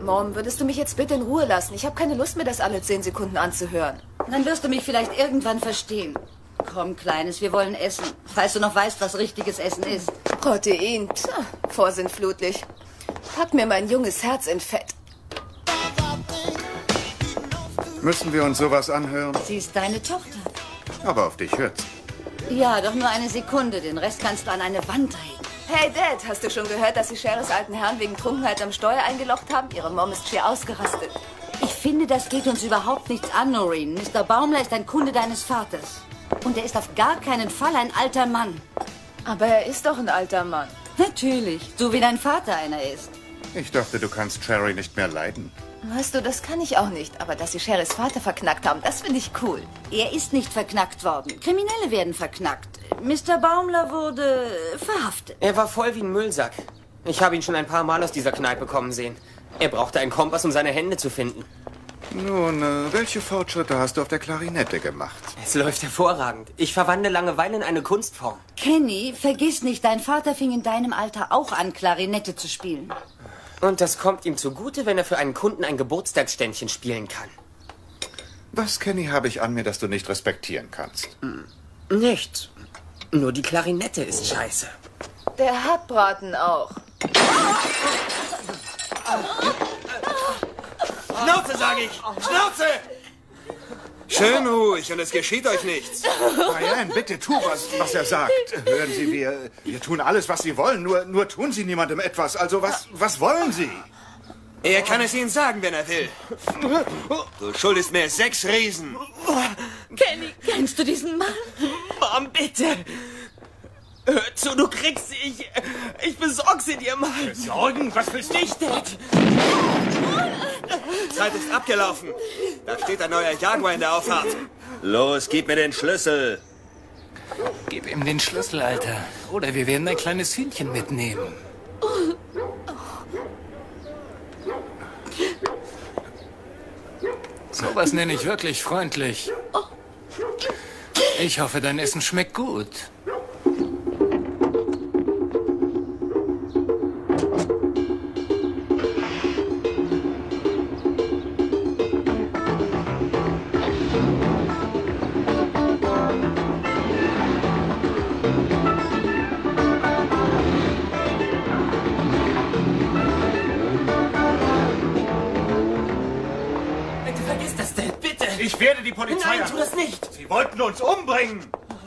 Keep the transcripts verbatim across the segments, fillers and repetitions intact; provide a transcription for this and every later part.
Mom, würdest du mich jetzt bitte in Ruhe lassen? Ich habe keine Lust, mir das alle zehn Sekunden anzuhören. Dann wirst du mich vielleicht irgendwann verstehen. Komm, Kleines, wir wollen essen. Falls du noch weißt, was richtiges Essen ist. Protein, tja, vorsinnflutlich. Pack mir mein junges Herz in Fett. Müssen wir uns sowas anhören? Sie ist deine Tochter. Aber auf dich hört's. Ja, doch nur eine Sekunde. Den Rest kannst du an eine Wand drehen. Hey, Dad, hast du schon gehört, dass die Sherrys alten Herren wegen Trunkenheit am Steuer eingelocht haben? Ihre Mom ist schier ausgerastet. Ich finde, das geht uns überhaupt nichts an, Noreen. Mister Baumler ist ein Kunde deines Vaters. Und er ist auf gar keinen Fall ein alter Mann. Aber er ist doch ein alter Mann. Natürlich, so wie dein Vater einer ist. Ich dachte, du kannst Sherry nicht mehr leiden. Weißt du, das kann ich auch nicht. Aber dass sie Sherrys Vater verknackt haben, das finde ich cool. Er ist nicht verknackt worden. Kriminelle werden verknackt. Mister Baumler wurde verhaftet. Er war voll wie ein Müllsack. Ich habe ihn schon ein paar Mal aus dieser Kneipe kommen sehen. Er brauchte einen Kompass, um seine Hände zu finden. Nun, äh, welche Fortschritte hast du auf der Klarinette gemacht? Es läuft hervorragend. Ich verwandle Langeweile in eine Kunstform. Kenny, vergiss nicht, dein Vater fing in deinem Alter auch an, Klarinette zu spielen. Und das kommt ihm zugute, wenn er für einen Kunden ein Geburtstagsständchen spielen kann. Was, Kenny, habe ich an mir, das du nicht respektieren kannst? Nichts. Nur die Klarinette ist scheiße. Der Hackbraten auch. Schnauze, sage ich! Schnauze! Schön ruhig und es geschieht euch nichts. Diane, bitte tu, was, was er sagt. Hören Sie, wir, wir tun alles, was Sie wollen, nur, nur tun Sie niemandem etwas. Also, was, was wollen Sie? Er kann es Ihnen sagen, wenn er will. Du schuldest mir sechs Riesen. Kenny, kennst du diesen Mann? Mom, bitte! Hör zu, du kriegst sie. Ich, ich besorg sie dir mal. Besorgen? Was willst du? Nicht, Dad. Zeit ist abgelaufen. Da steht ein neuer Jaguar in der Auffahrt. Los, gib mir den Schlüssel. Gib ihm den Schlüssel, Alter. Oder wir werden ein kleines Hühnchen mitnehmen. Sowas nenne ich wirklich freundlich. Ich hoffe, dein Essen schmeckt gut. Ich werde die Polizei... Nein, tu das nicht! Sie wollten uns umbringen!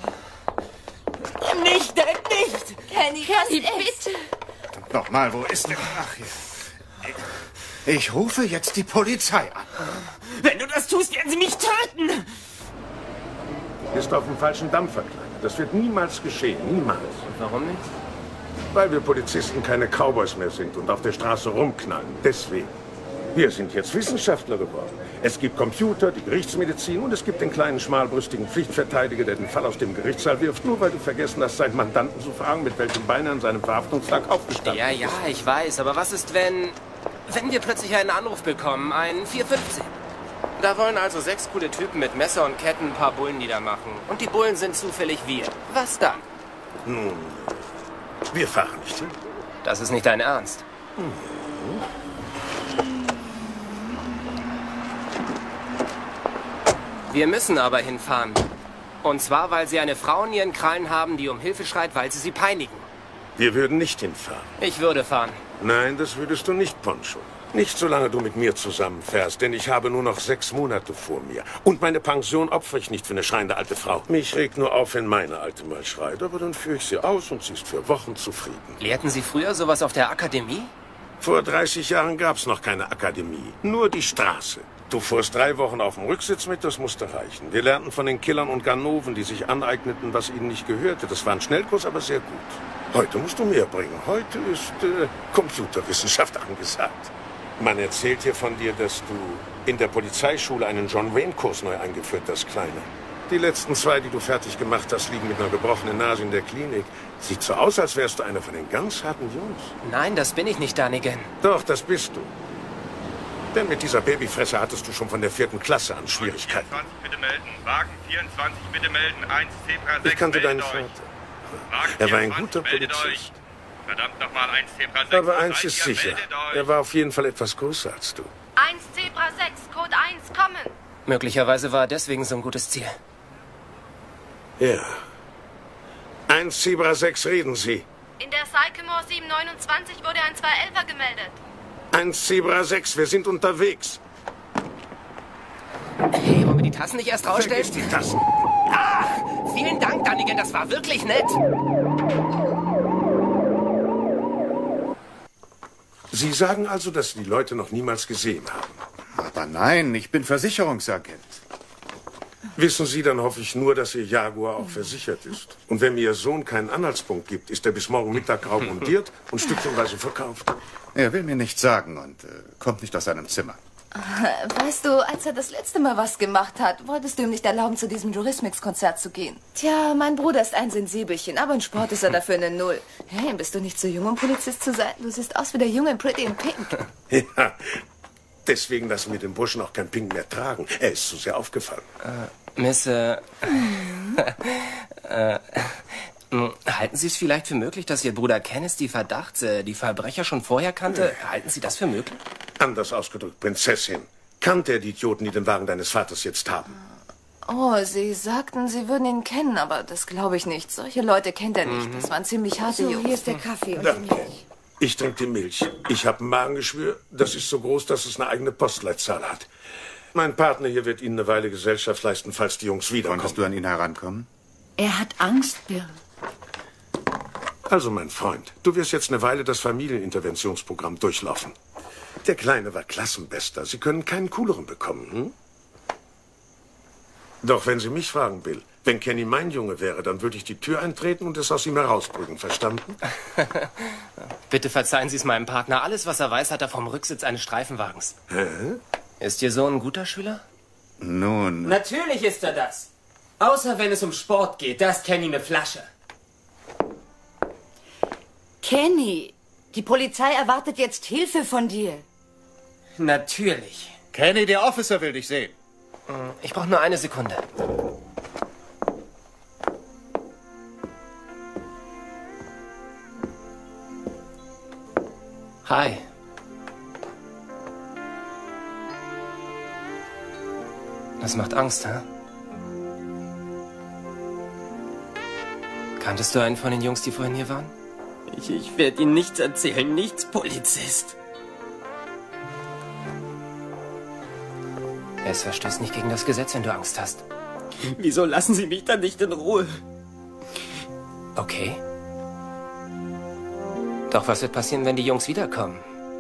Nicht, Dad, nicht! Kenny, Kenny, bitte! Nochmal, wo ist der? Ach, hier. Ich, ich rufe jetzt die Polizei an. Wenn du das tust, werden sie mich töten! Ist auf dem falschen Dampfer gekleidet. Das wird niemals geschehen. Niemals. Warum nicht? Weil wir Polizisten keine Cowboys mehr sind und auf der Straße rumknallen. Deswegen. Wir sind jetzt Wissenschaftler geworden. Es gibt Computer, die Gerichtsmedizin und es gibt den kleinen, schmalbrüstigen Pflichtverteidiger, der den Fall aus dem Gerichtssaal wirft, nur weil du vergessen hast, seinen Mandanten zu fragen, mit welchem Bein er an seinem Verhaftungstag aufgestanden Ja, ja, ich weiß. Aber was ist, wenn... wenn wir plötzlich einen Anruf bekommen? Einen vier fünfzehn? Da wollen also sechs coole Typen mit Messer und Ketten ein paar Bullen niedermachen. Und die Bullen sind zufällig wir. Was dann? Nun, wir fahren nicht hin. Das ist nicht dein Ernst. Hm. Wir müssen aber hinfahren. Und zwar, weil sie eine Frau in ihren Krallen haben, die um Hilfe schreit, weil sie sie peinigen. Wir würden nicht hinfahren. Ich würde fahren. Nein, das würdest du nicht, Poncho. Nicht solange du mit mir zusammenfährst, denn ich habe nur noch sechs Monate vor mir. Und meine Pension opfere ich nicht für eine schreiende alte Frau. Mich regt nur auf, wenn meine Alte mal schreit, aber dann führe ich sie aus und sie ist für Wochen zufrieden. Lehrten Sie früher sowas auf der Akademie? Vor dreißig Jahren gab es noch keine Akademie, nur die Straße. Du fuhrst drei Wochen auf dem Rücksitz mit, das musste reichen. Wir lernten von den Killern und Ganoven, die sich aneigneten, was ihnen nicht gehörte. Das war ein Schnellkurs, aber sehr gut. Heute musst du mehr bringen. Heute ist äh, Computerwissenschaft angesagt. Man erzählt hier von dir, dass du in der Polizeischule einen John Wayne-Kurs neu eingeführt hast, Kleiner. Die letzten zwei, die du fertig gemacht hast, liegen mit einer gebrochenen Nase in der Klinik. Sieht so aus, als wärst du einer von den ganz harten Jungs. Nein, das bin ich nicht, Dunnigan. Doch, das bist du. Denn mit dieser Babyfresse hattest du schon von der vierten Klasse an Schwierigkeiten. vierundzwanzig bitte melden. Wagen vierundzwanzig bitte melden. eins Zebra sechs. Ich kannte deinen Vater. Er war ein guter meldet Polizist. euch. Verdammt nochmal, eins Zebra sechs. Aber eins ist sicher. Er war auf jeden Fall etwas größer als du. eins Zebra sechs, Code eins, kommen. Möglicherweise war er deswegen so ein gutes Ziel. Ja. eins Zebra sechs, reden Sie. In der Sycamore sieben neunundzwanzig wurde ein zwei elfer gemeldet. eins Zebra sechs, wir sind unterwegs. Hey, wollen wir die Tassen nicht erst rausstellen? Vergiss die Tassen. Ah, vielen Dank, Dunnigan, das war wirklich nett. Sie sagen also, dass Sie die Leute noch niemals gesehen haben. Aber nein, ich bin Versicherungsagent. Wissen Sie, dann hoffe ich nur, dass Ihr Jaguar auch versichert ist. Und wenn mir Ihr Sohn keinen Anhaltspunkt gibt, ist er bis morgen Mittag grau montiert und stückchenweise verkauft. Er will mir nichts sagen und äh, kommt nicht aus seinem Zimmer. Weißt du, als er das letzte Mal was gemacht hat, wolltest du ihm nicht erlauben, zu diesem Jurismix-Konzert zu gehen. Tja, mein Bruder ist ein Sensibelchen, aber in Sport ist er dafür eine Null. Hey, bist du nicht zu jung, um Polizist zu sein? Du siehst aus wie der Junge in Pretty in Pink. Ja, deswegen lassen wir den Burschen auch kein Pink mehr tragen. Er ist zu sehr aufgefallen. Äh, Miss, äh, äh, halten Sie es vielleicht für möglich, dass Ihr Bruder Kenneth die Verdachts-, äh, die Verbrecher schon vorher kannte? Ja. Halten Sie das für möglich? Anders ausgedrückt, Prinzessin. Kannte er die Idioten, die den Wagen deines Vaters jetzt haben? Oh, Sie sagten, Sie würden ihn kennen, aber das glaube ich nicht. Solche Leute kennt er nicht. Das waren ziemlich harte So, Jungs. hier ist der Kaffee und die Danke. Milch. Ich trinke die Milch. Ich habe ein Magengeschwür. Das ist so groß, dass es eine eigene Postleitzahl hat. Mein Partner hier wird Ihnen eine Weile Gesellschaft leisten, falls die Jungs wiederkommen. Konntest du an ihn herankommen? Er hat Angst, Bill. Also, mein Freund, du wirst jetzt eine Weile das Familieninterventionsprogramm durchlaufen. Der Kleine war Klassenbester. Sie können keinen cooleren bekommen, hm? Doch wenn Sie mich fragen, Bill, wenn Kenny mein Junge wäre, dann würde ich die Tür eintreten und es aus ihm herausprügeln, verstanden? Bitte verzeihen Sie es meinem Partner. Alles, was er weiß, hat er vom Rücksitz eines Streifenwagens. Hä? Ist Ihr Sohn ein guter Schüler? Nun, Natürlich ist er das. Außer wenn es um Sport geht, da ist Kenny eine Flasche. Kenny, die Polizei erwartet jetzt Hilfe von dir. Natürlich. Kenny, der Officer will dich sehen. Ich brauche nur eine Sekunde. Hi. Das macht Angst, hä? Kanntest du einen von den Jungs, die vorhin hier waren? Ich, ich werde Ihnen nichts erzählen, nichts, Polizist. Es verstößt nicht gegen das Gesetz, wenn du Angst hast. Wieso lassen Sie mich dann nicht in Ruhe? Okay. Doch was wird passieren, wenn die Jungs wiederkommen?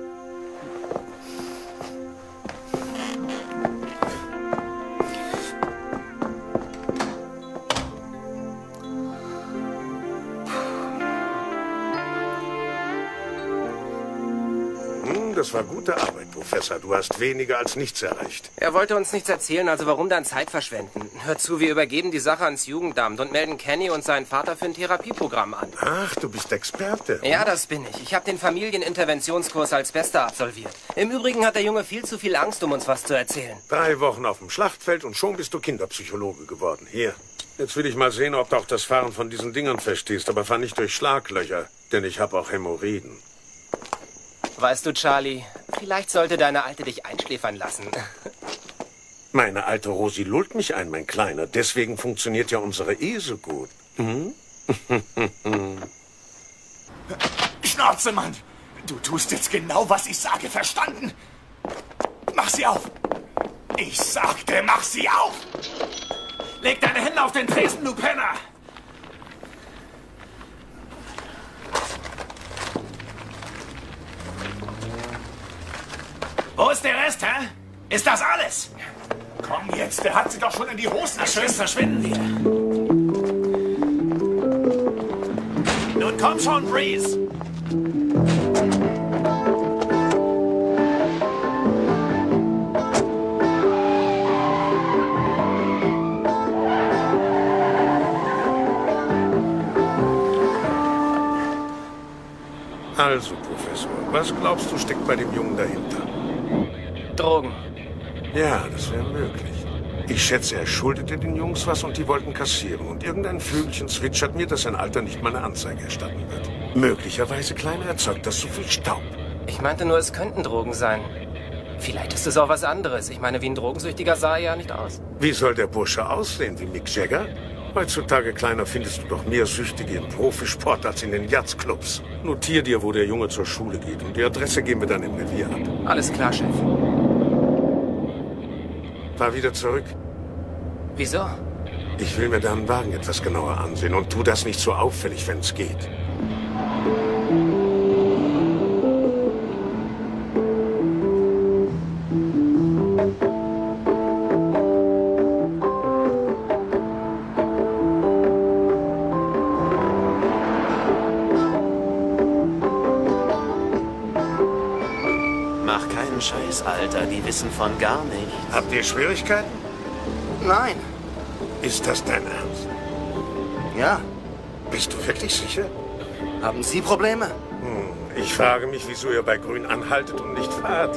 Das war gute Arbeit, Professor. Du hast weniger als nichts erreicht. Er wollte uns nichts erzählen, also warum dann Zeit verschwenden? Hör zu, wir übergeben die Sache ans Jugendamt und melden Kenny und seinen Vater für ein Therapieprogramm an. Ach, du bist Experte. Ja, das bin ich. Ich habe den Familieninterventionskurs als Bester absolviert. Im Übrigen hat der Junge viel zu viel Angst, um uns was zu erzählen. Drei Wochen auf dem Schlachtfeld und schon bist du Kinderpsychologe geworden. Hier. Jetzt will ich mal sehen, ob du auch das Fahren von diesen Dingern verstehst, aber fahr nicht durch Schlaglöcher, denn ich habe auch Hämorrhoiden. Weißt du, Charlie, vielleicht sollte deine Alte dich einschläfern lassen. Meine alte Rosi lullt mich ein, mein Kleiner. Deswegen funktioniert ja unsere Ehe so gut. Hm? Schnauze, Mann! Du tust jetzt genau, was ich sage, verstanden? Mach sie auf! Ich sagte, mach sie auf! Leg deine Hände auf den Tresen, du Penner! Wo ist der Rest, hä? Ist das alles? Komm jetzt, der hat sie doch schon in die Hosen. Na schön, verschwinden wir. Nun komm schon, Breeze. Also, Professor, was glaubst du steckt bei dem Jungen dahinter? Drogen. Ja, das wäre möglich. Ich schätze, er schuldete den Jungs was und die wollten kassieren. Und irgendein Vögelchen zwitschert mir, dass sein Alter nicht mal eine Anzeige erstatten wird. Möglicherweise, Kleiner, erzeugt das zu viel Staub. Ich meinte nur, es könnten Drogen sein. Vielleicht ist es auch was anderes. Ich meine, wie ein Drogensüchtiger sah er ja nicht aus. Wie soll der Bursche aussehen? Wie Mick Jagger? Heutzutage, Kleiner, findest du doch mehr Süchtige im Profisport als in den Yachtclubs. Notier dir, wo der Junge zur Schule geht. Und die Adresse geben wir dann im Revier ab. Alles klar, Chef. Fahr wieder zurück. Wieso? Ich will mir deinen Wagen etwas genauer ansehen und tu das nicht so auffällig, wenn es geht. Mach keinen Scheiß, Alter. Die wissen von gar nichts. Habt ihr Schwierigkeiten? Nein. Ist das dein Ernst? Ja. Bist du wirklich sicher? Haben Sie Probleme? Hm, ich frage mich, wieso ihr bei Grün anhaltet und nicht fahrt.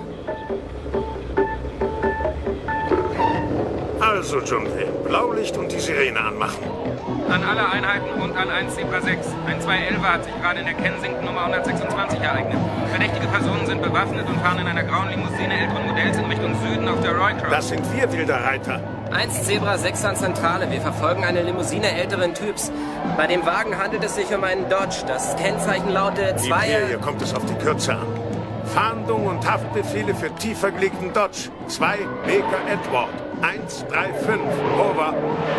Also, John Wayne, Blaulicht und die Sirene anmachen. An alle Einheiten und an eins Zebra sechs. Ein zwei elfer hat sich gerade in der Kensington Nummer hundertsechsundzwanzig ereignet. Verdächtige Personen sind bewaffnet und fahren in einer grauen Limousine älteren Modells in Richtung Süden auf der Roycross. Das sind wir, wilder Reiter. eins Zebra sechs an Zentrale. Wir verfolgen eine Limousine älteren Typs. Bei dem Wagen handelt es sich um einen Dodge. Das Kennzeichen lautet zwei... Hier kommt es auf die Kürze an. Fahndung und Haftbefehle für tiefer gelegten Dodge. zwei Baker Edward. eins drei fünf. Over.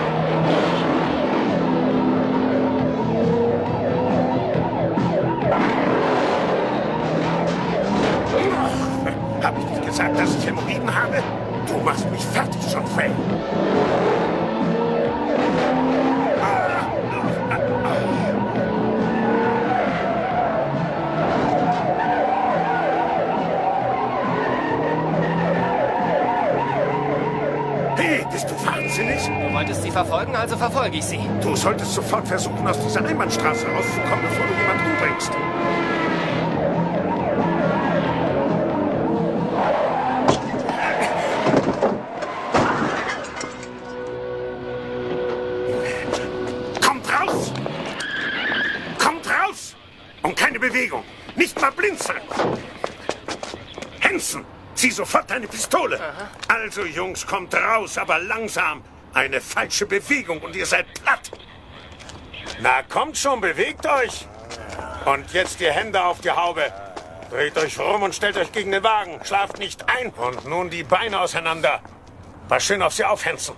Hab ich nicht gesagt, dass ich Hämorrhoiden habe? Du machst mich fertig, John Wayne. Hey, bist du wahnsinnig? Du wolltest sie verfolgen, also verfolge ich sie. Du solltest sofort versuchen, aus dieser Einbahnstraße rauszukommen, bevor du jemanden umbringst. Bewegung. Nicht mal blinzeln. Hanson, zieh sofort deine Pistole. Aha. Also, Jungs, kommt raus, aber langsam. Eine falsche Bewegung und ihr seid platt. Na, kommt schon, bewegt euch. Und jetzt die Hände auf die Haube. Dreht euch rum und stellt euch gegen den Wagen. Schlaft nicht ein. Und nun die Beine auseinander. Pass schön auf sie auf, Hanson.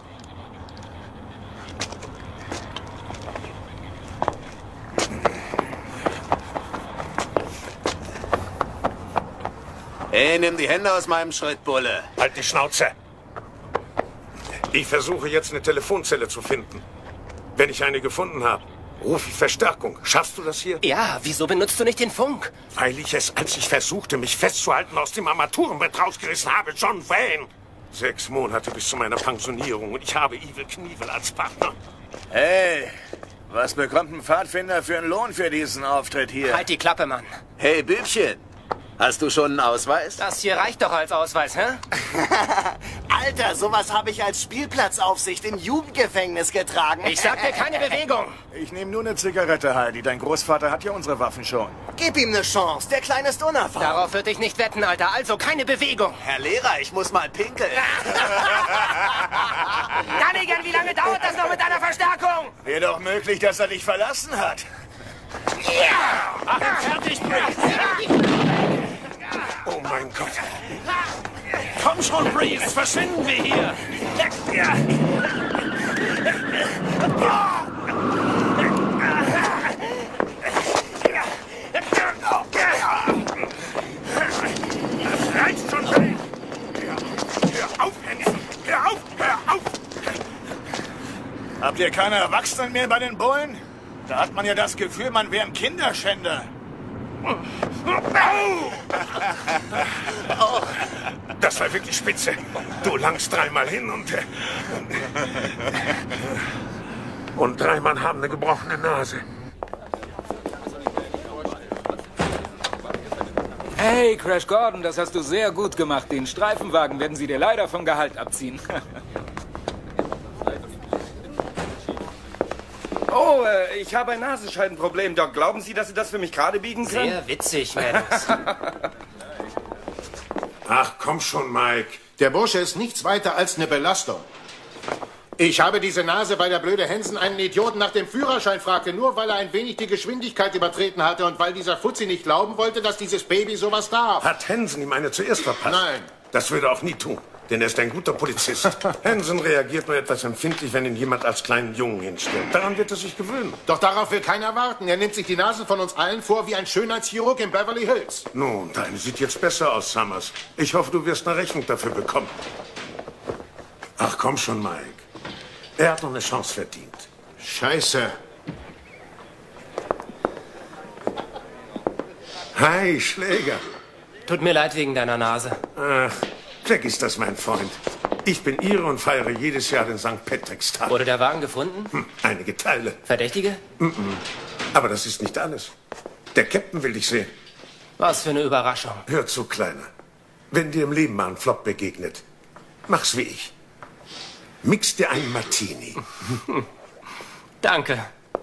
Hey, nimm die Hände aus meinem Schritt, Bulle. Halt die Schnauze. Ich versuche jetzt eine Telefonzelle zu finden. Wenn ich eine gefunden habe, rufe ich Verstärkung. Schaffst du das hier? Ja, wieso benutzt du nicht den Funk? Weil ich es, als ich versuchte, mich festzuhalten, aus dem Armaturenbrett rausgerissen habe, John Wayne. Sechs Monate bis zu meiner Pensionierung und ich habe Evil Knievel als Partner. Hey, was bekommt ein Pfadfinder für einen Lohn für diesen Auftritt hier? Halt die Klappe, Mann. Hey, Bübchen. Hast du schon einen Ausweis? Das hier reicht doch als Ausweis, hä? Alter, sowas habe ich als Spielplatzaufsicht im Jugendgefängnis getragen. Ich sagte keine Bewegung. Ich nehme nur eine Zigarette, Heidi. Dein Großvater hat ja unsere Waffen schon. Gib ihm eine Chance. Der Kleine ist unerfahren. Darauf würde ich nicht wetten, Alter. Also keine Bewegung. Herr Lehrer, ich muss mal pinkeln. Gunnigan, wie lange dauert das noch mit deiner Verstärkung? Wäre doch möglich, dass er dich verlassen hat. Ja! Mach ihn fertig, Breeze. Oh mein Gott. Komm schon, Breeze, verschwinden wir hier. Das reicht schon. Hör auf, Hanson. Hör auf, hör auf. Habt ihr keine Erwachsenen mehr bei den Bullen? Da hat man ja das Gefühl, man wäre ein Kinderschänder. Oh, das war wirklich spitze. Du langst dreimal hin und... Äh, und drei Mann haben eine gebrochene Nase. Hey, Crash Gordon, das hast du sehr gut gemacht. Den Streifenwagen werden sie dir leider vom Gehalt abziehen. ich habe ein Nasenscheidenproblem, Doc. Glauben Sie, dass Sie das für mich gerade biegen können? Sehr witzig, Maddox. Ach, komm schon, Mike. Der Bursche ist nichts weiter als eine Belastung. Ich habe diese Nase, weil der blöde Hansen einen Idioten nach dem Führerschein fragte, nur weil er ein wenig die Geschwindigkeit übertreten hatte und weil dieser Fuzzi nicht glauben wollte, dass dieses Baby sowas darf. Hat Hansen ihm eine zuerst verpasst? Nein. Das würde er auch nie tun, denn er ist ein guter Polizist. Hansen reagiert nur etwas empfindlich, wenn ihn jemand als kleinen Jungen hinstellt. Daran wird er sich gewöhnen. Doch darauf will keiner warten. Er nimmt sich die Nasen von uns allen vor wie ein Schönheitschirurg in Beverly Hills. Nun, deine sieht jetzt besser aus, Summers. Ich hoffe, du wirst eine Rechnung dafür bekommen. Ach, komm schon, Mike. Er hat noch eine Chance verdient. Scheiße. Hi, Schläger. Tut mir leid wegen deiner Nase. Ach, vergiss das, mein Freund. Ich bin Ire und feiere jedes Jahr den Sankt Patrick's-Tag. Wurde der Wagen gefunden? Hm, einige Teile. Verdächtige? Mm -mm. Aber das ist nicht alles. Der Captain will dich sehen. Was für eine Überraschung. Hör zu, Kleiner. Wenn dir im Leben mal ein Flop begegnet, mach's wie ich. Mix dir einen Martini. Danke.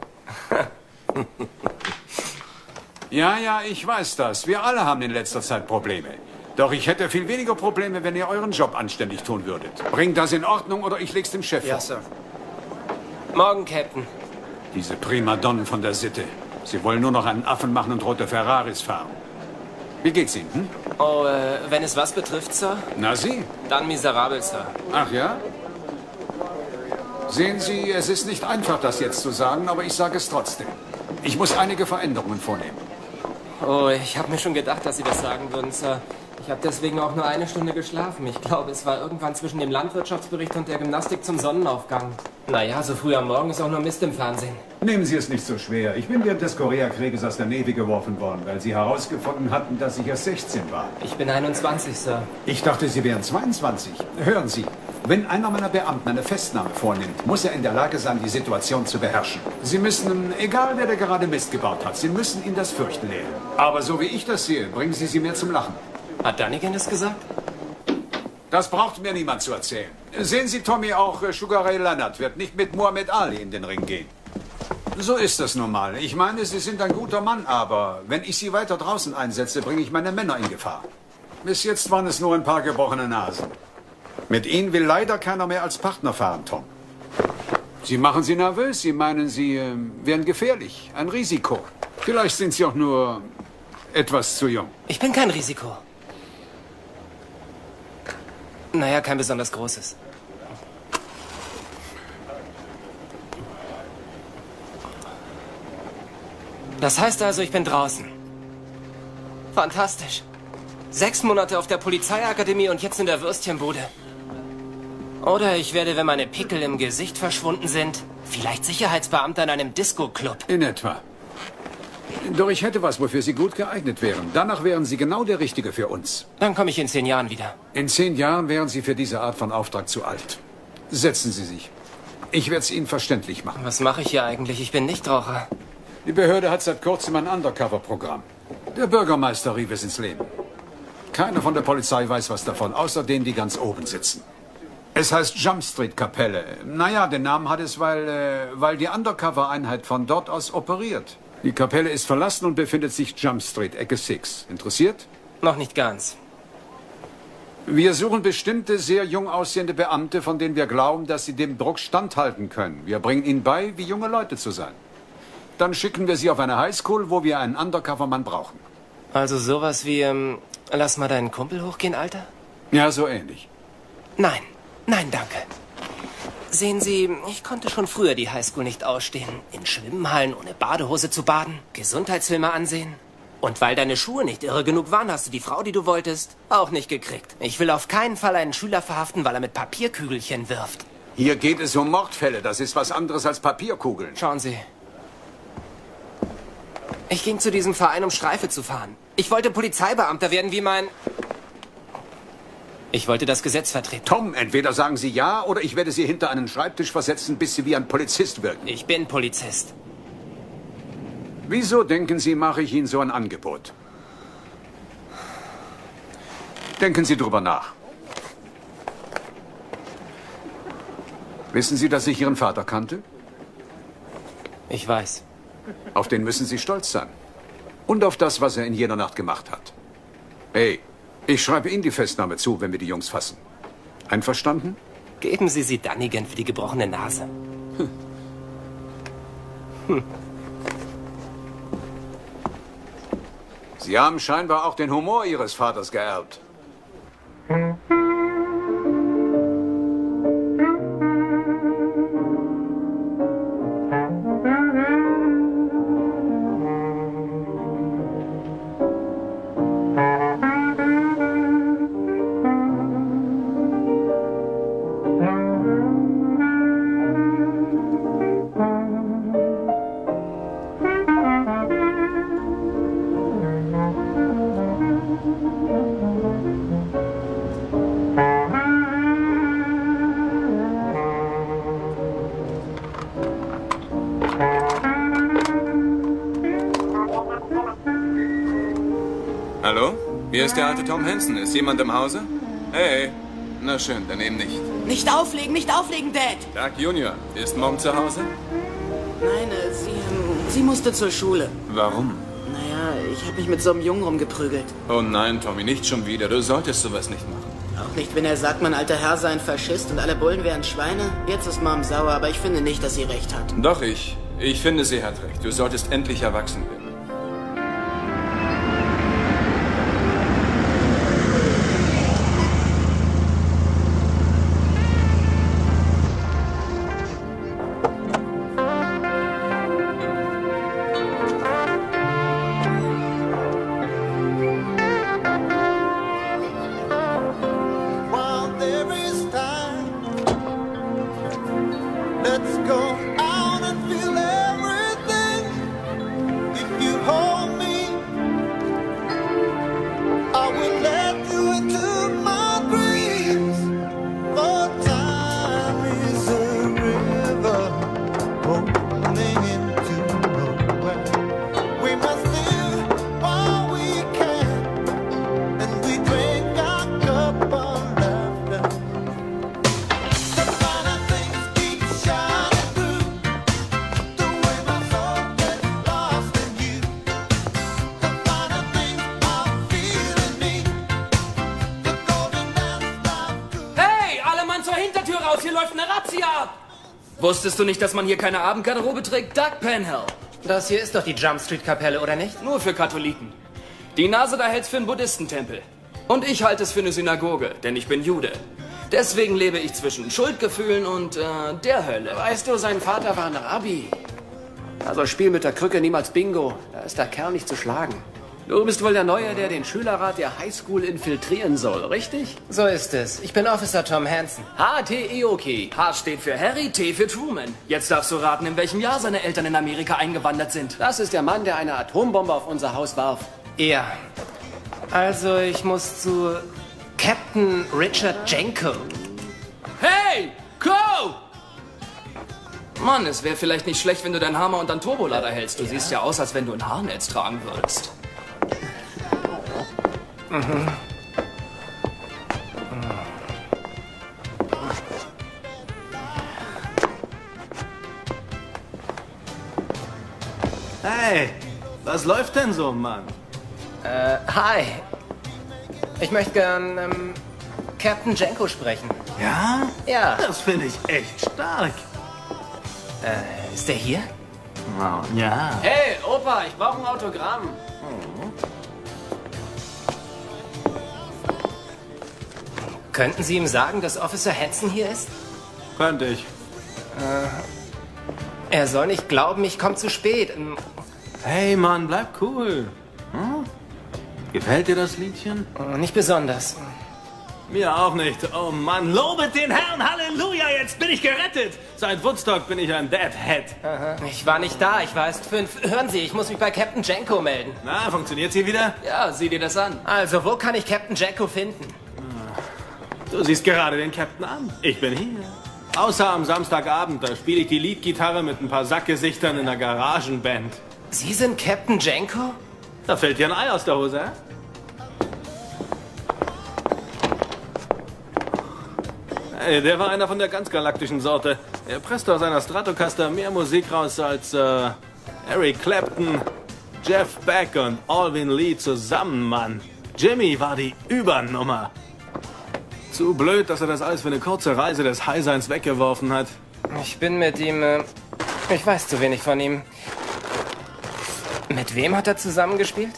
Ja, ja, ich weiß das. Wir alle haben in letzter Zeit Probleme. Doch ich hätte viel weniger Probleme, wenn ihr euren Job anständig tun würdet. Bringt das in Ordnung oder ich leg's dem Chef Ja, vor. Sir. Morgen, Captain. Diese Primadonnen von der Sitte. Sie wollen nur noch einen Affen machen und rote Ferraris fahren. Wie geht's Ihnen? Hm? Oh, äh, wenn es was betrifft, Sir? Na, Sie? Dann miserabel, Sir. Ach ja? Sehen Sie, es ist nicht einfach, das jetzt zu sagen, aber ich sage es trotzdem. Ich muss einige Veränderungen vornehmen. Oh, ich habe mir schon gedacht, dass Sie das sagen würden, Sir. Ich habe deswegen auch nur eine Stunde geschlafen. Ich glaube, es war irgendwann zwischen dem Landwirtschaftsbericht und der Gymnastik zum Sonnenaufgang. Naja, so früh am Morgen ist auch nur Mist im Fernsehen. Nehmen Sie es nicht so schwer. Ich bin während des Koreakrieges aus der Navy geworfen worden, weil Sie herausgefunden hatten, dass ich erst sechzehn war. Ich bin einundzwanzig, Sir. Ich dachte, Sie wären zweiundzwanzig. Hören Sie, wenn einer meiner Beamten eine Festnahme vornimmt, muss er in der Lage sein, die Situation zu beherrschen. Sie müssen, egal wer da gerade Mist gebaut hat, Sie müssen ihn das Fürchten lehren. Aber so wie ich das sehe, bringen Sie sie mehr zum Lachen. Hat Dunnigan es gesagt? Das braucht mir niemand zu erzählen. Sehen Sie, Tommy, auch äh, Sugar Ray Leonard wird nicht mit Muhammad Ali in den Ring gehen. So ist das nun mal. Ich meine, Sie sind ein guter Mann, aber wenn ich Sie weiter draußen einsetze, bringe ich meine Männer in Gefahr. Bis jetzt waren es nur ein paar gebrochene Nasen. Mit Ihnen will leider keiner mehr als Partner fahren, Tom. Sie machen Sie nervös. Sie meinen, Sie äh, wären gefährlich. Ein Risiko. Vielleicht sind Sie auch nur etwas zu jung. Ich bin kein Risiko. Naja, kein besonders großes. Das heißt also, ich bin draußen. Fantastisch. Sechs Monate auf der Polizeiakademie und jetzt in der Würstchenbude. Oder ich werde, wenn meine Pickel im Gesicht verschwunden sind, vielleicht Sicherheitsbeamter in einem Disco-Club. In etwa. Doch ich hätte was, wofür Sie gut geeignet wären. Danach wären Sie genau der Richtige für uns. Dann komme ich in zehn Jahren wieder. In zehn Jahren wären Sie für diese Art von Auftrag zu alt. Setzen Sie sich. Ich werde es Ihnen verständlich machen. Was mache ich hier eigentlich? Ich bin Nichtraucher. Die Behörde hat seit kurzem ein Undercover-Programm. Der Bürgermeister rief es ins Leben. Keiner von der Polizei weiß was davon, außer denen, die ganz oben sitzen. Es heißt Jump Street Kapelle. Naja, den Namen hat es, weil, äh, weil die Undercover-Einheit von dort aus operiert. Die Kapelle ist verlassen und befindet sich Jump Street, Ecke sechs. Interessiert? Noch nicht ganz. Wir suchen bestimmte, sehr jung aussehende Beamte, von denen wir glauben, dass sie dem Druck standhalten können. Wir bringen ihnen bei, wie junge Leute zu sein. Dann schicken wir sie auf eine Highschool, wo wir einen Undercover-Mann brauchen. Also sowas wie, ähm, lass mal deinen Kumpel hochgehen, Alter? Ja, so ähnlich. Nein, nein, danke. Sehen Sie, ich konnte schon früher die Highschool nicht ausstehen. In Schwimmhallen ohne Badehose zu baden, Gesundheitsfilme ansehen. Und weil deine Schuhe nicht irre genug waren, hast du die Frau, die du wolltest, auch nicht gekriegt. Ich will auf keinen Fall einen Schüler verhaften, weil er mit Papierkügelchen wirft. Hier geht es um Mordfälle. Das ist was anderes als Papierkugeln. Schauen Sie. Ich ging zu diesem Verein, um Streife zu fahren. Ich wollte Polizeibeamter werden wie mein... Ich wollte das Gesetz vertreten. Tom, entweder sagen Sie ja, oder ich werde Sie hinter einen Schreibtisch versetzen, bis Sie wie ein Polizist wirken. Ich bin Polizist. Wieso, denken Sie, mache ich Ihnen so ein Angebot? Denken Sie drüber nach. Wissen Sie, dass ich Ihren Vater kannte? Ich weiß. Auf den müssen Sie stolz sein. Und auf das, was er in jener Nacht gemacht hat. Hey, ich schreibe Ihnen die Festnahme zu, wenn wir die Jungs fassen. Einverstanden? Geben Sie sie Dunnigan für die gebrochene Nase. Hm. Hm. Sie haben scheinbar auch den Humor Ihres Vaters geerbt. Hallo? Hier ist der alte Tom Hansen. Ist jemand im Hause? Hey. Na schön, dann eben nicht. Nicht auflegen, nicht auflegen, Dad! Doug Junior, ist Mom zu Hause? Nein, äh, sie, ähm, sie musste zur Schule. Warum? Naja, ich habe mich mit so einem Jungen rumgeprügelt. Oh nein, Tommy, nicht schon wieder. Du solltest sowas nicht machen. Auch nicht, wenn er sagt, mein alter Herr sei ein Faschist und alle Bullen wären Schweine. Jetzt ist Mom sauer, aber ich finde nicht, dass sie recht hat. Doch, ich. Ich finde, sie hat recht. Du solltest endlich erwachsen werden. Wusstest du nicht, dass man hier keine Abendgarderobe trägt? Doug Penhall. Das hier ist doch die Jump Street Kapelle, oder nicht? Nur für Katholiken. Die Nase da hält's für einen Buddhistentempel. Und ich halte es für eine Synagoge, denn ich bin Jude. Deswegen lebe ich zwischen Schuldgefühlen und äh, der Hölle. Weißt du, sein Vater war ein Rabbi. Also spiel mit der Krücke niemals Bingo. Da ist der Kerl nicht zu schlagen. Du bist wohl der Neue, der den Schülerrat der Highschool infiltrieren soll, richtig? So ist es. Ich bin Officer Tom Hansen. H T E O K. H steht für Harry, T für Truman. Jetzt darfst du raten, in welchem Jahr seine Eltern in Amerika eingewandert sind. Das ist der Mann, der eine Atombombe auf unser Haus warf. Er. Also, ich muss zu Captain Richard Jenko. Hey! Go! Mann, es wäre vielleicht nicht schlecht, wenn du deinen Hammer und deinen Turbolader hältst. Du ja. siehst ja aus, als wenn du ein Haarnetz tragen würdest. Mhm. Hey, was läuft denn so, Mann? Äh, hi. Ich möchte gern, ähm, Captain Jenko sprechen. Ja? Ja. Das finde ich echt stark. Äh, ist der hier? Oh, ja. Hey, Opa, ich brauche ein Autogramm. Oh. Könnten Sie ihm sagen, dass Officer Hansen hier ist? Könnte ich. Äh, er soll nicht glauben, ich komme zu spät. Hey, Mann, bleib cool. Hm? Gefällt dir das Liedchen? Nicht besonders. Mir auch nicht. Oh Mann, lobet den Herrn, Halleluja, jetzt bin ich gerettet. Seit Woodstock bin ich ein Deadhead. Aha. Ich war nicht da, ich war erst fünf. Hören Sie, ich muss mich bei Captain Jenko melden. Na, funktioniert sie wieder? Ja, sieh dir das an. Also, wo kann ich Captain Jenko finden? Du siehst gerade den Captain an. Ich bin hier. Außer am Samstagabend, da spiele ich die Leadgitarre mit ein paar Sackgesichtern in der Garagenband. Sie sind Captain Jenko? Da fällt dir ein Ei aus der Hose, hä? Hey, der war einer von der ganz galaktischen Sorte. Er presste aus einer Stratocaster mehr Musik raus als, äh, Eric Clapton, Jeff Beck und Alvin Lee zusammen, Mann. Jimmy war die Übernummer. Zu blöd, dass er das alles für eine kurze Reise des Highseins weggeworfen hat. Ich bin mit ihm... Äh, ich weiß zu wenig von ihm. Mit wem hat er zusammengespielt?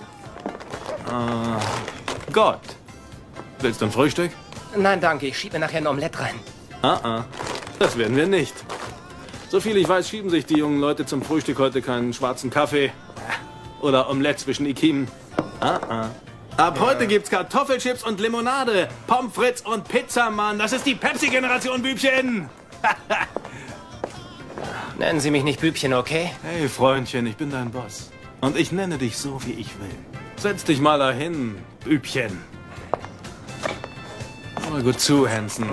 Äh, Gott. Willst du ein Frühstück? Nein, danke. Ich schiebe mir nachher ein Omelett rein. Ah, ah. Das werden wir nicht. So viel ich weiß, schieben sich die jungen Leute zum Frühstück heute keinen schwarzen Kaffee. Oder Omelett zwischen die Kiemen. Ah, ah. Ab heute gibt's Kartoffelchips und Limonade, Pommes frites und Pizza, Mann. Das ist die Pepsi-Generation, Bübchen. Nennen Sie mich nicht Bübchen, okay? Hey, Freundchen, ich bin dein Boss. Und ich nenne dich so, wie ich will. Setz dich mal dahin, Bübchen. Hör gut zu, Hansen.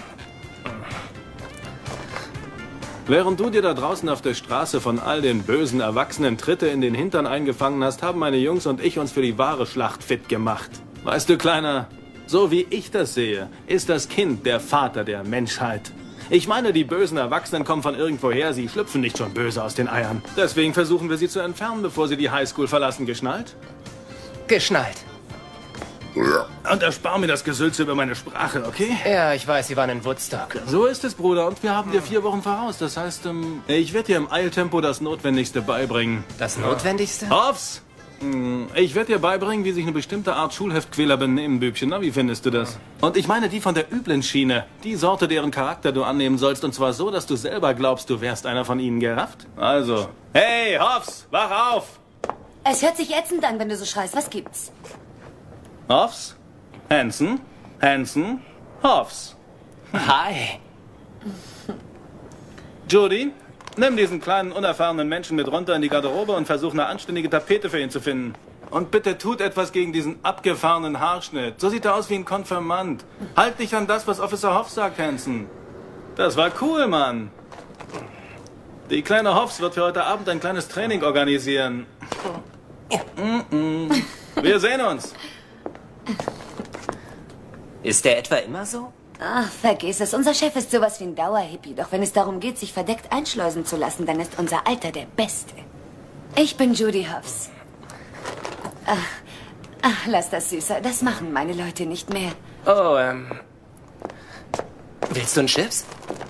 Während du dir da draußen auf der Straße von all den bösen Erwachsenen Tritte in den Hintern eingefangen hast, haben meine Jungs und ich uns für die wahre Schlacht fit gemacht. Weißt du, Kleiner, so wie ich das sehe, ist das Kind der Vater der Menschheit. Ich meine, die bösen Erwachsenen kommen von irgendwoher, sie schlüpfen nicht schon böse aus den Eiern. Deswegen versuchen wir sie zu entfernen, bevor sie die Highschool verlassen. Geschnallt? Geschnallt. Und erspar mir das Gesülze über meine Sprache, okay? Ja, ich weiß, Sie waren in Woodstock. So ist es, Bruder. Und wir haben dir vier Wochen voraus. Das heißt, ähm, ich werde dir im Eiltempo das Notwendigste beibringen. Das Notwendigste? Hoffs! Ich werde dir beibringen, wie sich eine bestimmte Art Schulheftquäler benehmen, Bübchen. Na, wie findest du das? Und ich meine die von der üblen Schiene. Die Sorte, deren Charakter du annehmen sollst. Und zwar so, dass du selber glaubst, du wärst einer von ihnen, gerafft? Also. Hey, Hoffs, wach auf! Es hört sich ätzend an, wenn du so schreist. Was gibt's? Hoffs? Hansen? Hansen? Hoffs. Hi. Judy, nimm diesen kleinen, unerfahrenen Menschen mit runter in die Garderobe und versuch eine anständige Tapete für ihn zu finden. Und bitte tut etwas gegen diesen abgefahrenen Haarschnitt. So sieht er aus wie ein Konfirmand. Halt dich an das, was Officer Hoffs sagt, Hansen. Das war cool, Mann. Die kleine Hoffs wird für heute Abend ein kleines Training organisieren. Mm-mm. Wir sehen uns. Ist der etwa immer so? Ach, vergiss es. Unser Chef ist sowas wie ein Dauerhippie. Doch wenn es darum geht, sich verdeckt einschleusen zu lassen, dann ist unser Alter der Beste. Ich bin Judy Hoffs. Ach, ach, lass das, Süßer. Das machen meine Leute nicht mehr. Oh, ähm... Willst du einen Chips?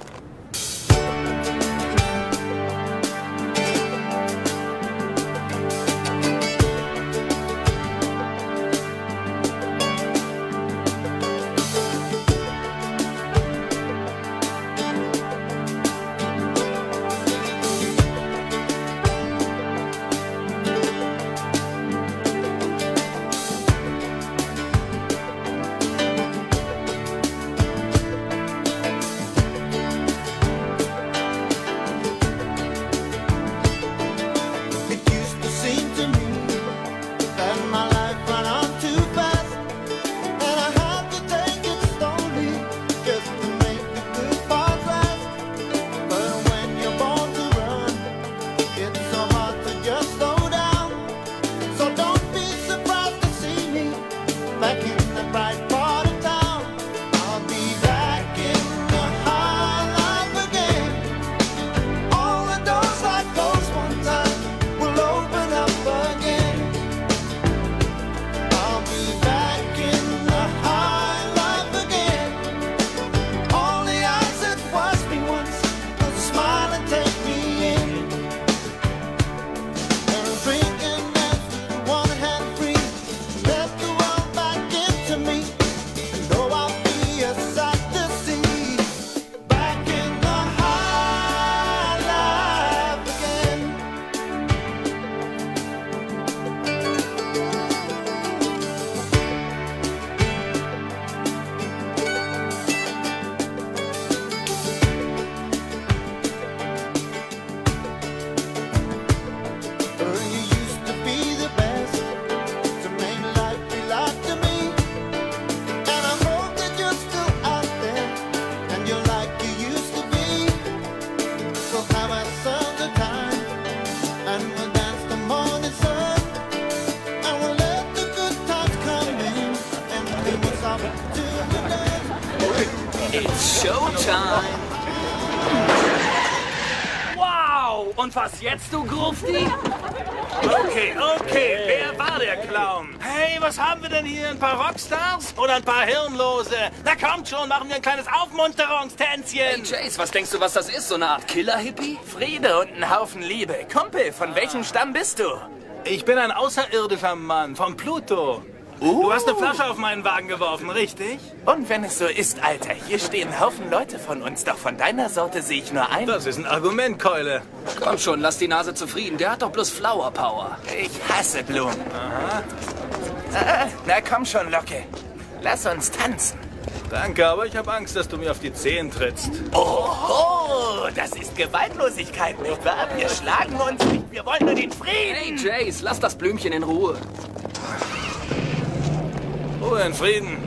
It's Showtime! Wow! Und was jetzt, du Grufti? Okay, okay, wer war der Clown? Hey, was haben wir denn hier? Ein paar Rockstars oder ein paar Hirnlose? Na kommt schon, machen wir ein kleines Aufmunterungstänzchen. Hey Jace, was denkst du, was das ist? So eine Art Killer-Hippie? Friede und ein Haufen Liebe. Kumpel, von welchem Stamm bist du? Ich bin ein außerirdischer Mann, vom Pluto. Uh. Du hast eine Flasche auf meinen Wagen geworfen, richtig? Und wenn es so ist, Alter, hier stehen Haufen Leute von uns, doch von deiner Sorte sehe ich nur einen. Das ist ein Argument, Keule. Komm schon, lass die Nase zufrieden. Der hat doch bloß Flower Power. Ich hasse Blumen. Aha. Ah, na komm schon, Locke. Lass uns tanzen. Danke, aber ich habe Angst, dass du mir auf die Zehen trittst. Oh, das ist Gewaltlosigkeit, nicht wahr? Wir schlagen uns nicht, wir wollen nur den Frieden. Hey Jace, lass das Blümchen in Ruhe. Ruhe in Frieden.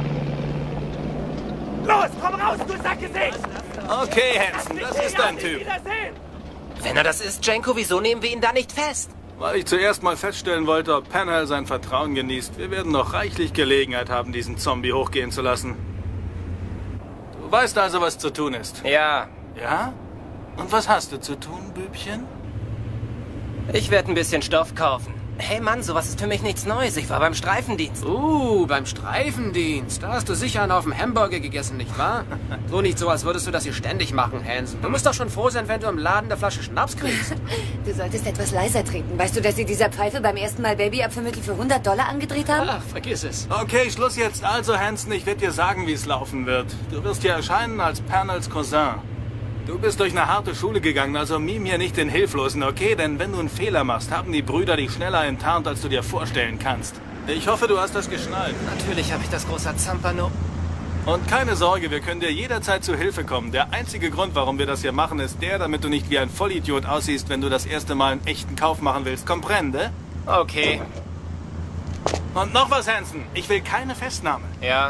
Los, komm raus, du Sackgesicht! Okay, Hansen, das ist dein Typ. Wenn er das ist, Jenko, wieso nehmen wir ihn da nicht fest? Weil ich zuerst mal feststellen wollte, ob Panhell sein Vertrauen genießt. Wir werden noch reichlich Gelegenheit haben, diesen Zombie hochgehen zu lassen. Du weißt also, was zu tun ist. Ja. Ja? Und was hast du zu tun, Bübchen? Ich werde ein bisschen Stoff kaufen. Hey Mann, sowas ist für mich nichts Neues. Ich war beim Streifendienst. Uh, beim Streifendienst. Da hast du sicher einen auf dem Hamburger gegessen, nicht wahr? So nicht so, als würdest du das hier ständig machen, Hansen. Du musst doch schon froh sein, wenn du im Laden eine Flasche Schnaps kriegst. Du solltest etwas leiser treten. Weißt du, dass sie dieser Pfeife beim ersten Mal Babyapfelmittel für hundert Dollar angedreht haben? Ach, vergiss es. Okay, Schluss jetzt. Also, Hansen, ich werde dir sagen, wie es laufen wird. Du wirst hier erscheinen als Panhells Cousin. Du bist durch eine harte Schule gegangen, also mime hier nicht den Hilflosen, okay? Denn wenn du einen Fehler machst, haben die Brüder dich schneller enttarnt, als du dir vorstellen kannst. Ich hoffe, du hast das geschnallt. Natürlich habe ich das, großer Zampano. Und keine Sorge, wir können dir jederzeit zu Hilfe kommen. Der einzige Grund, warum wir das hier machen, ist der, damit du nicht wie ein Vollidiot aussiehst, wenn du das erste Mal einen echten Kauf machen willst. Comprende? Okay. Und noch was, Hansen. Ich will keine Festnahme. Ja.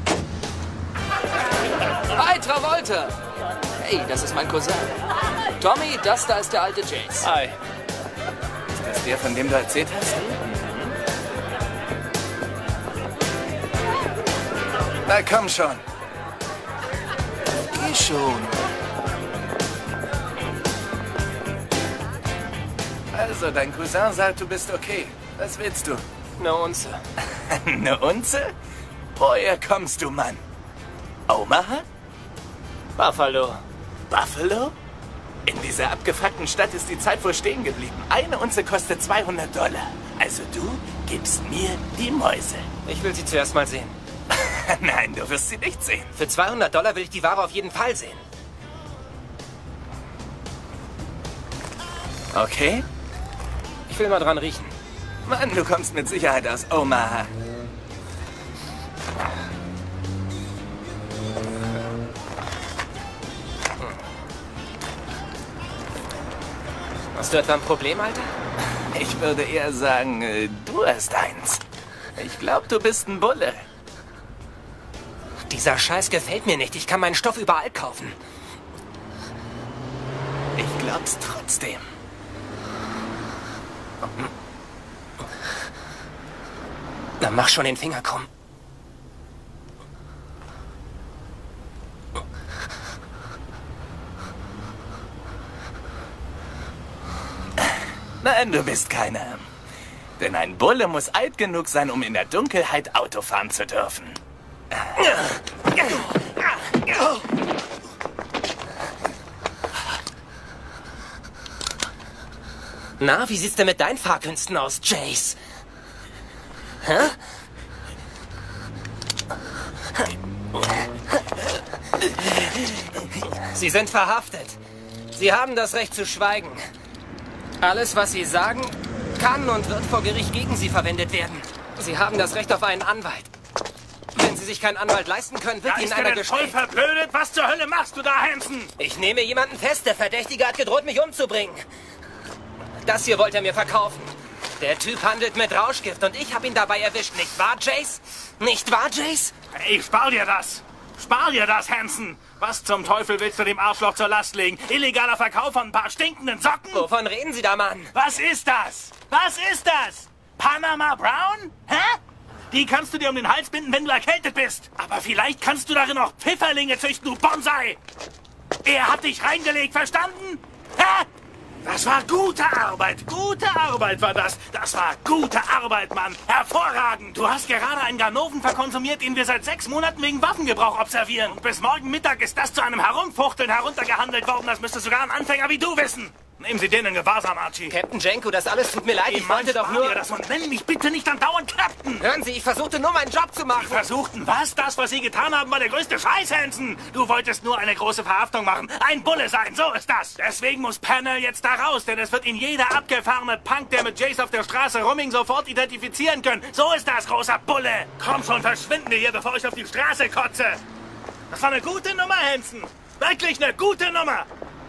Hi, Travolta! Hey, das ist mein Cousin. Tommy, das da ist der alte Jace. Hi. Ist das der, von dem du erzählt hast? Na komm schon. Geh schon. Also, dein Cousin sagt, du bist okay. Was willst du? Eine Unze. Eine Unze? Woher kommst du, Mann? Omaha? Buffalo. Buffalo? In dieser abgefuckten Stadt ist die Zeit wohl stehen geblieben. Eine Unze kostet zweihundert Dollar. Also du gibst mir die Mäuse. Ich will sie zuerst mal sehen. Nein, du wirst sie nicht sehen. Für zweihundert Dollar will ich die Ware auf jeden Fall sehen. Okay. Ich will mal dran riechen. Mann, du kommst mit Sicherheit aus Omaha. Hast du etwa ein Problem, Alter? Ich würde eher sagen, du hast eins. Ich glaube, du bist ein Bulle. Dieser Scheiß gefällt mir nicht. Ich kann meinen Stoff überall kaufen. Ich glaub's trotzdem. Na, mach schon den Finger krumm. Nein, du bist keiner. Denn ein Bulle muss alt genug sein, um in der Dunkelheit Auto fahren zu dürfen. Na, wie sieht's denn mit deinen Fahrkünsten aus, Jace? Hä? Sie sind verhaftet. Sie haben das Recht zu schweigen. Alles, was Sie sagen, kann und wird vor Gericht gegen Sie verwendet werden. Sie haben das Recht auf einen Anwalt. Wenn Sie sich keinen Anwalt leisten können, wird Ja, Ihnen ist einer der denn voll gestellt. verblödet? Was zur Hölle machst du da, Hansen? Ich nehme jemanden fest. Der Verdächtige hat gedroht, mich umzubringen. Das hier wollte er mir verkaufen. Der Typ handelt mit Rauschgift und ich habe ihn dabei erwischt. Nicht wahr, Jace? Nicht wahr, Jace? Ey, spar dir das! Spar dir das, Hansen! Was zum Teufel willst du dem Arschloch zur Last legen? Illegaler Verkauf von ein paar stinkenden Socken? Wovon reden Sie da, Mann? Was ist das? Was ist das? Panama Brown? Hä? Die kannst du dir um den Hals binden, wenn du erkältet bist. Aber vielleicht kannst du darin noch Pfifferlinge züchten, du Bonsai! Er hat dich reingelegt, verstanden? Hä? Das war gute Arbeit. Gute Arbeit war das. Das war gute Arbeit, Mann. Hervorragend. Du hast gerade einen Ganoven verkonsumiert, den wir seit sechs Monaten wegen Waffengebrauch observieren. Und bis morgen Mittag ist das zu einem Herumfuchteln heruntergehandelt worden. Das müsste sogar ein Anfänger wie du wissen. Nehmen Sie den in Gewahrsam, Archie. Captain Jenko, das alles tut mir leid. Ich wollte doch nur... Das und nenn mich bitte nicht andauernd Captain. Hören Sie, ich versuchte nur meinen Job zu machen. Sie versuchten was? Das, was Sie getan haben, war der größte Scheiß, Hansen. Du wolltest nur eine große Verhaftung machen. Ein Bulle sein, so ist das. Deswegen muss Panel jetzt da raus, denn es wird ihn jeder abgefahrene Punk, der mit Jace auf der Straße rumming, sofort identifizieren können. So ist das, großer Bulle. Komm schon, verschwinden wir hier, bevor ich auf die Straße kotze. Das war eine gute Nummer, Hansen. Wirklich eine gute Nummer.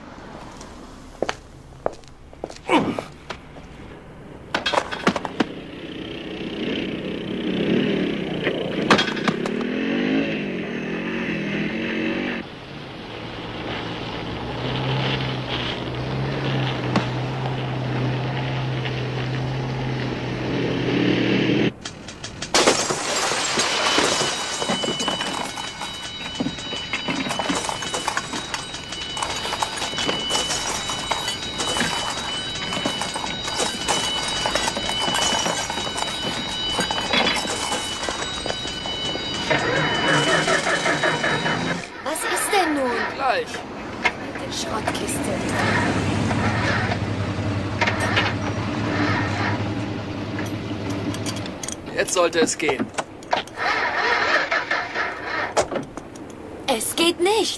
Jetzt sollte es gehen. Es geht nicht.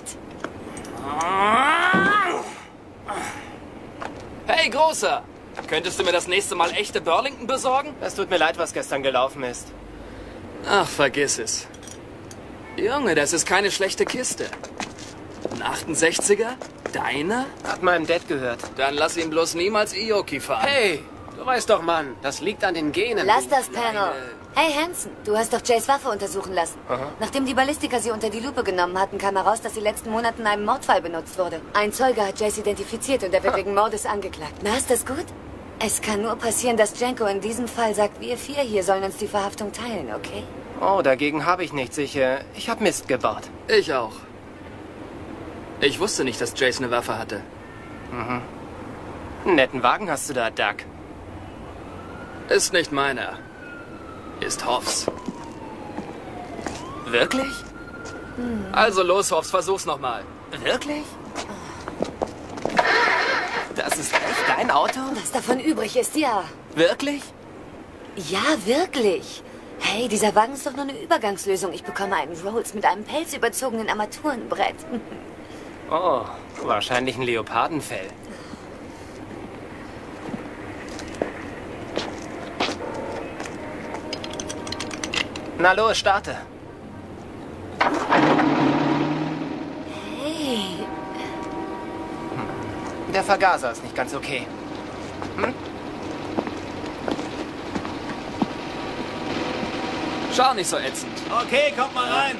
Hey, Großer! Könntest du mir das nächste Mal echte Burlington besorgen? Es tut mir leid, was gestern gelaufen ist. Ach, vergiss es. Junge, das ist keine schlechte Kiste. Ein achtundsechziger? Deiner? Hat meinem Dad gehört. Dann lass ihn bloß niemals Ioki fahren. Hey, du weißt doch, Mann, das liegt an den Genen. Lass das, Panel. Hey, Hansen, du hast doch Jays Waffe untersuchen lassen. Aha. Nachdem die Ballistiker sie unter die Lupe genommen hatten, kam heraus, dass sie letzten Monaten in einem Mordfall benutzt wurde. Ein Zeuge hat Jace identifiziert und er wird wegen Mordes angeklagt. Na, ist das gut? Es kann nur passieren, dass Jenko in diesem Fall sagt, wir vier hier sollen uns die Verhaftung teilen, okay? Oh, dagegen habe ich nichts. Ich, äh, ich habe Mist gebaut. Ich auch. Ich wusste nicht, dass Jace eine Waffe hatte. Mhm. Einen netten Wagen hast du da, Duck. Ist nicht meiner. Ist Hoffs. Wirklich? Hm. Also los, Hoffs, versuch's nochmal. Wirklich? Das ist echt dein Auto? Was davon übrig ist, ja. Wirklich? Ja, wirklich. Hey, dieser Wagen ist doch nur eine Übergangslösung. Ich bekomme einen Rolls mit einem pelzüberzogenen Armaturenbrett. Oh, wahrscheinlich ein Leopardenfell. Na los, starte. Hey. Der Vergaser ist nicht ganz okay. Hm? Schau nicht so ätzend. Okay, kommt mal rein.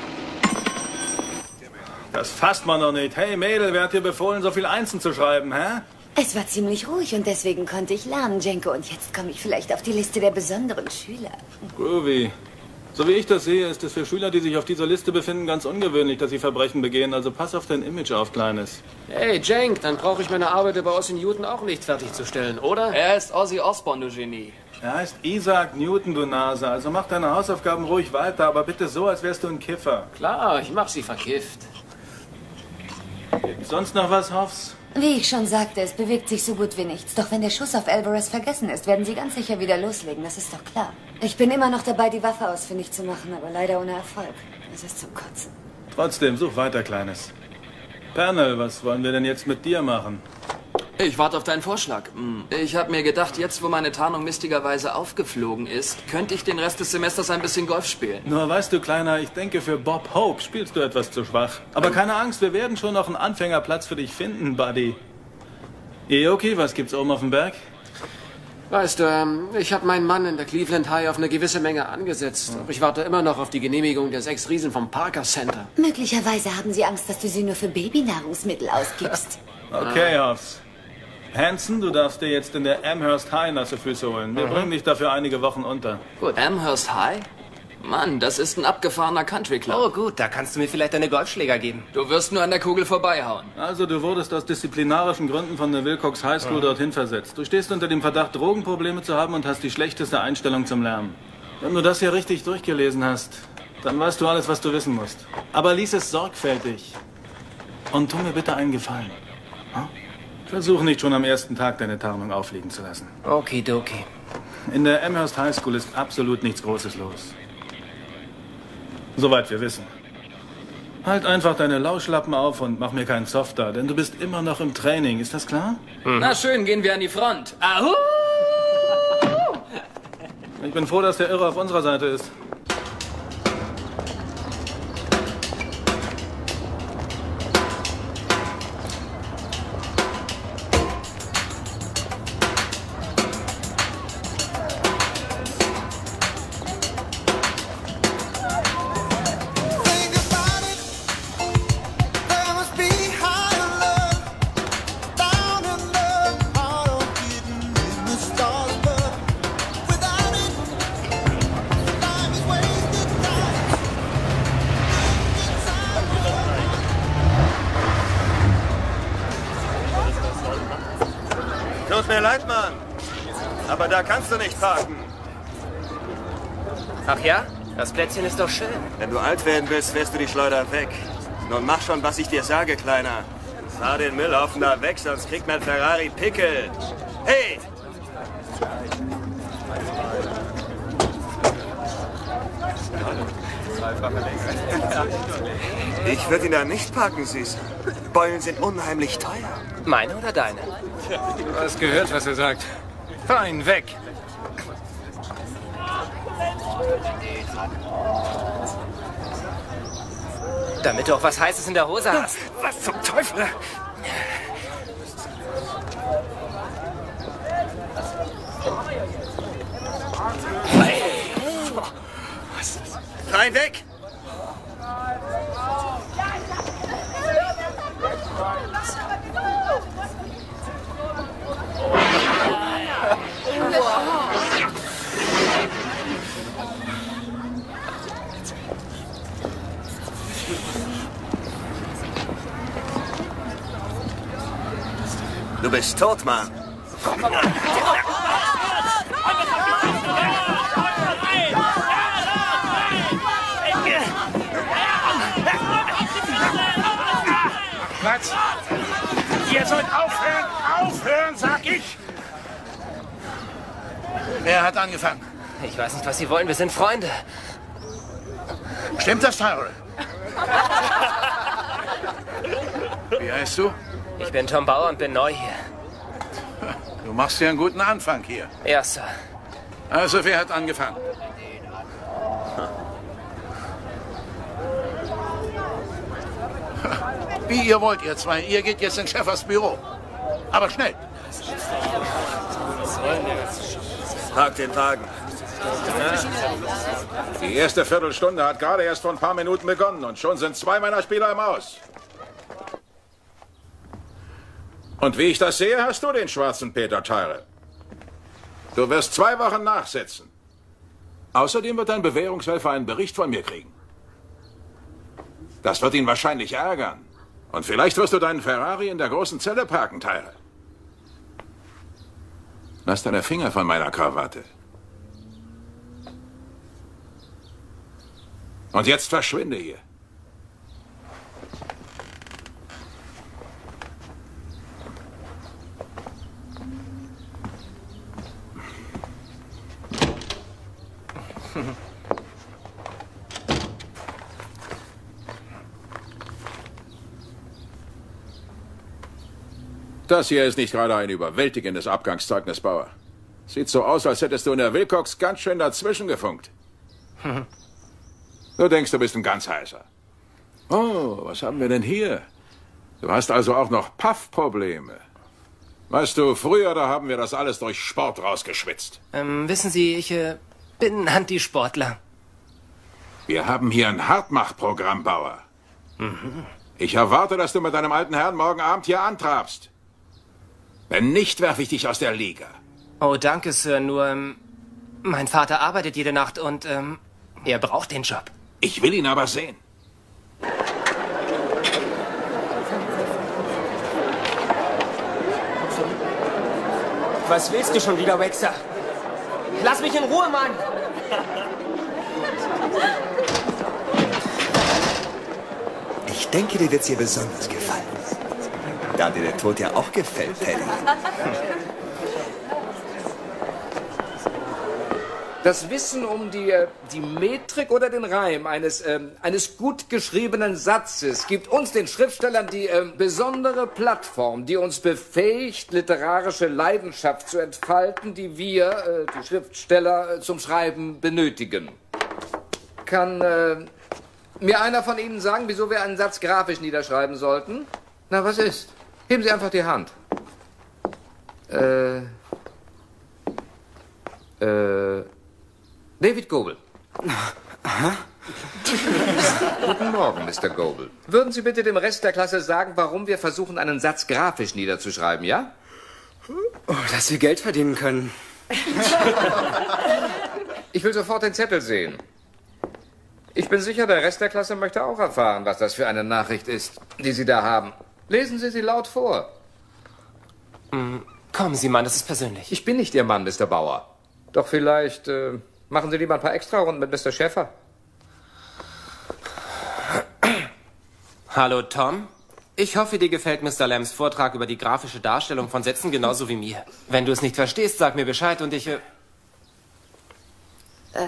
Das fasst man doch nicht. Hey Mädel, wer hat dir befohlen, so viel Einsen zu schreiben, hä? Es war ziemlich ruhig und deswegen konnte ich lernen, Jenko. Und jetzt komme ich vielleicht auf die Liste der besonderen Schüler. Groovy. So wie ich das sehe, ist es für Schüler, die sich auf dieser Liste befinden, ganz ungewöhnlich, dass sie Verbrechen begehen. Also pass auf dein Image auf, Kleines. Hey, Jenk, dann brauche ich meine Arbeit über Ozzy Newton auch nicht fertigzustellen, oder? Er ist Ozzy Osbourne, du Genie. Er heißt Isaac Newton, du Nase. Also mach deine Hausaufgaben ruhig weiter, aber bitte so, als wärst du ein Kiffer. Klar, ich mach sie verkifft. Gibt's sonst noch was, Hoffs? Wie ich schon sagte, es bewegt sich so gut wie nichts. Doch wenn der Schuss auf Alvarez vergessen ist, werden sie ganz sicher wieder loslegen. Das ist doch klar. Ich bin immer noch dabei, die Waffe ausfindig zu machen, aber leider ohne Erfolg. Es ist zum Kotzen. Trotzdem, such weiter, Kleines. Pernell, was wollen wir denn jetzt mit dir machen? Ich warte auf deinen Vorschlag. Ich habe mir gedacht, jetzt wo meine Tarnung mistigerweise aufgeflogen ist, könnte ich den Rest des Semesters ein bisschen Golf spielen. Nur weißt du, Kleiner, ich denke, für Bob Hope spielst du etwas zu schwach. Aber keine Angst, wir werden schon noch einen Anfängerplatz für dich finden, Buddy. Ioki, was gibt's oben auf dem Berg? Weißt du, ähm, ich habe meinen Mann in der Cleveland High auf eine gewisse Menge angesetzt. Doch ich warte immer noch auf die Genehmigung der sechs Riesen vom Parker Center. Möglicherweise haben sie Angst, dass du sie nur für Babynahrungsmittel ausgibst. Okay, Hoffs. Hansen, du darfst dir jetzt in der Amherst High nasse Füße holen. Wir Mhm. bringen dich dafür einige Wochen unter. Gut. Amherst High? Mann, das ist ein abgefahrener Country Club. Oh gut, da kannst du mir vielleicht deine Golfschläger geben. Du wirst nur an der Kugel vorbeihauen. Also du wurdest aus disziplinarischen Gründen von der Wilcox High School Mhm. dorthin versetzt. Du stehst unter dem Verdacht, Drogenprobleme zu haben und hast die schlechteste Einstellung zum Lernen. Wenn du das hier richtig durchgelesen hast, dann weißt du alles, was du wissen musst. Aber lies es sorgfältig. Und tu mir bitte einen Gefallen. Hm? Versuch nicht schon am ersten Tag deine Tarnung aufliegen zu lassen. Okidoki. In der Amherst High School ist absolut nichts Großes los. Soweit wir wissen. Halt einfach deine Lauschlappen auf und mach mir keinen Zoff da, denn du bist immer noch im Training. Ist das klar? Mhm. Na schön, gehen wir an die Front. Ahu! Ich bin froh, dass der Irre auf unserer Seite ist. Tut mir leid, Mann. Aber da kannst du nicht parken. Ach ja? Das Plätzchen ist doch schön. Wenn du alt werden willst, fährst du die Schleuder weg. Nun mach schon, was ich dir sage, Kleiner. Fahr den Müllhaufen da weg, sonst kriegt mein Ferrari Pickel. Hey! Ich würde ihn da nicht parken, Süß. Beulen sind unheimlich teuer. Meine oder deine? Du hast gehört, was er sagt. Fahr ihn weg. Damit du auch was Heißes in der Hose hast. Was zum Teufel? Fahr ihn weg! Du bist tot, Mann. Platz! Ihr sollt aufhören! Aufhören, sag ich! Wer hat angefangen? Ich weiß nicht, was Sie wollen. Wir sind Freunde. Stimmt das, Tyrell? Wie heißt du? Ich bin Tom Bauer und bin neu hier. Du machst ja einen guten Anfang hier. Ja, Sir. Also, wer hat angefangen? Wie ihr wollt, ihr zwei. Ihr geht jetzt in Schäffers Büro. Aber schnell. Park den Wagen. Die erste Viertelstunde hat gerade erst vor ein paar Minuten begonnen und schon sind zwei meiner Spieler im Aus. Und wie ich das sehe, hast du den schwarzen Peter, Tyrell. Du wirst zwei Wochen nachsitzen. Außerdem wird dein Bewährungshelfer einen Bericht von mir kriegen. Das wird ihn wahrscheinlich ärgern. Und vielleicht wirst du deinen Ferrari in der großen Zelle parken, Tyrell. Lass deine Finger von meiner Krawatte. Und jetzt verschwinde hier. Das hier ist nicht gerade ein überwältigendes Abgangszeugnis, Bauer. Sieht so aus, als hättest du in der Wilcox ganz schön dazwischen gefunkt. Du denkst, du bist ein ganz heißer. Oh, was haben wir denn hier? Du hast also auch noch Puff-Probleme. Weißt du, früher, da haben wir das alles durch Sport rausgeschwitzt. Ähm, wissen Sie, ich äh, bin Antisportler. Wir haben hier ein Hartmachprogramm, Bauer. Mhm. Ich erwarte, dass du mit deinem alten Herrn morgen Abend hier antrabst. Wenn nicht, werfe ich dich aus der Liga. Oh, danke, Sir. Nur, ähm, mein Vater arbeitet jede Nacht und, ähm, Er braucht den Job. Ich will ihn aber sehen. Was willst du schon wieder, Wexer? Lass mich in Ruhe, Mann! Ich denke, dir wird's hier besonders gefallen. Da dir der Tod ja auch gefällt, Paddy. Das Wissen um die, äh, die Metrik oder den Reim eines, ähm, eines gut geschriebenen Satzes gibt uns, den Schriftstellern, die äh, besondere Plattform, die uns befähigt, literarische Leidenschaft zu entfalten, die wir, äh, die Schriftsteller, äh, zum Schreiben benötigen. Kann äh, mir einer von Ihnen sagen, wieso wir einen Satz grafisch niederschreiben sollten? Na, was ist? Heben Sie einfach die Hand. Äh... Äh... David Goebel. Guten Morgen, Mister Goebel. Würden Sie bitte dem Rest der Klasse sagen, warum wir versuchen, einen Satz grafisch niederzuschreiben, ja? Oh, dass wir Geld verdienen können. Ich will sofort den Zettel sehen. Ich bin sicher, der Rest der Klasse möchte auch erfahren, was das für eine Nachricht ist, die Sie da haben. Lesen Sie sie laut vor. Mm, kommen Sie, Mann, das ist persönlich. Ich bin nicht Ihr Mann, Mister Bauer. Doch vielleicht äh, machen Sie lieber ein paar Extrarunden mit Mister Schäfer. Hallo, Tom. Ich hoffe, dir gefällt Mister Lambs Vortrag über die grafische Darstellung von Sätzen genauso wie mir. Wenn du es nicht verstehst, sag mir Bescheid und ich... Äh Äh,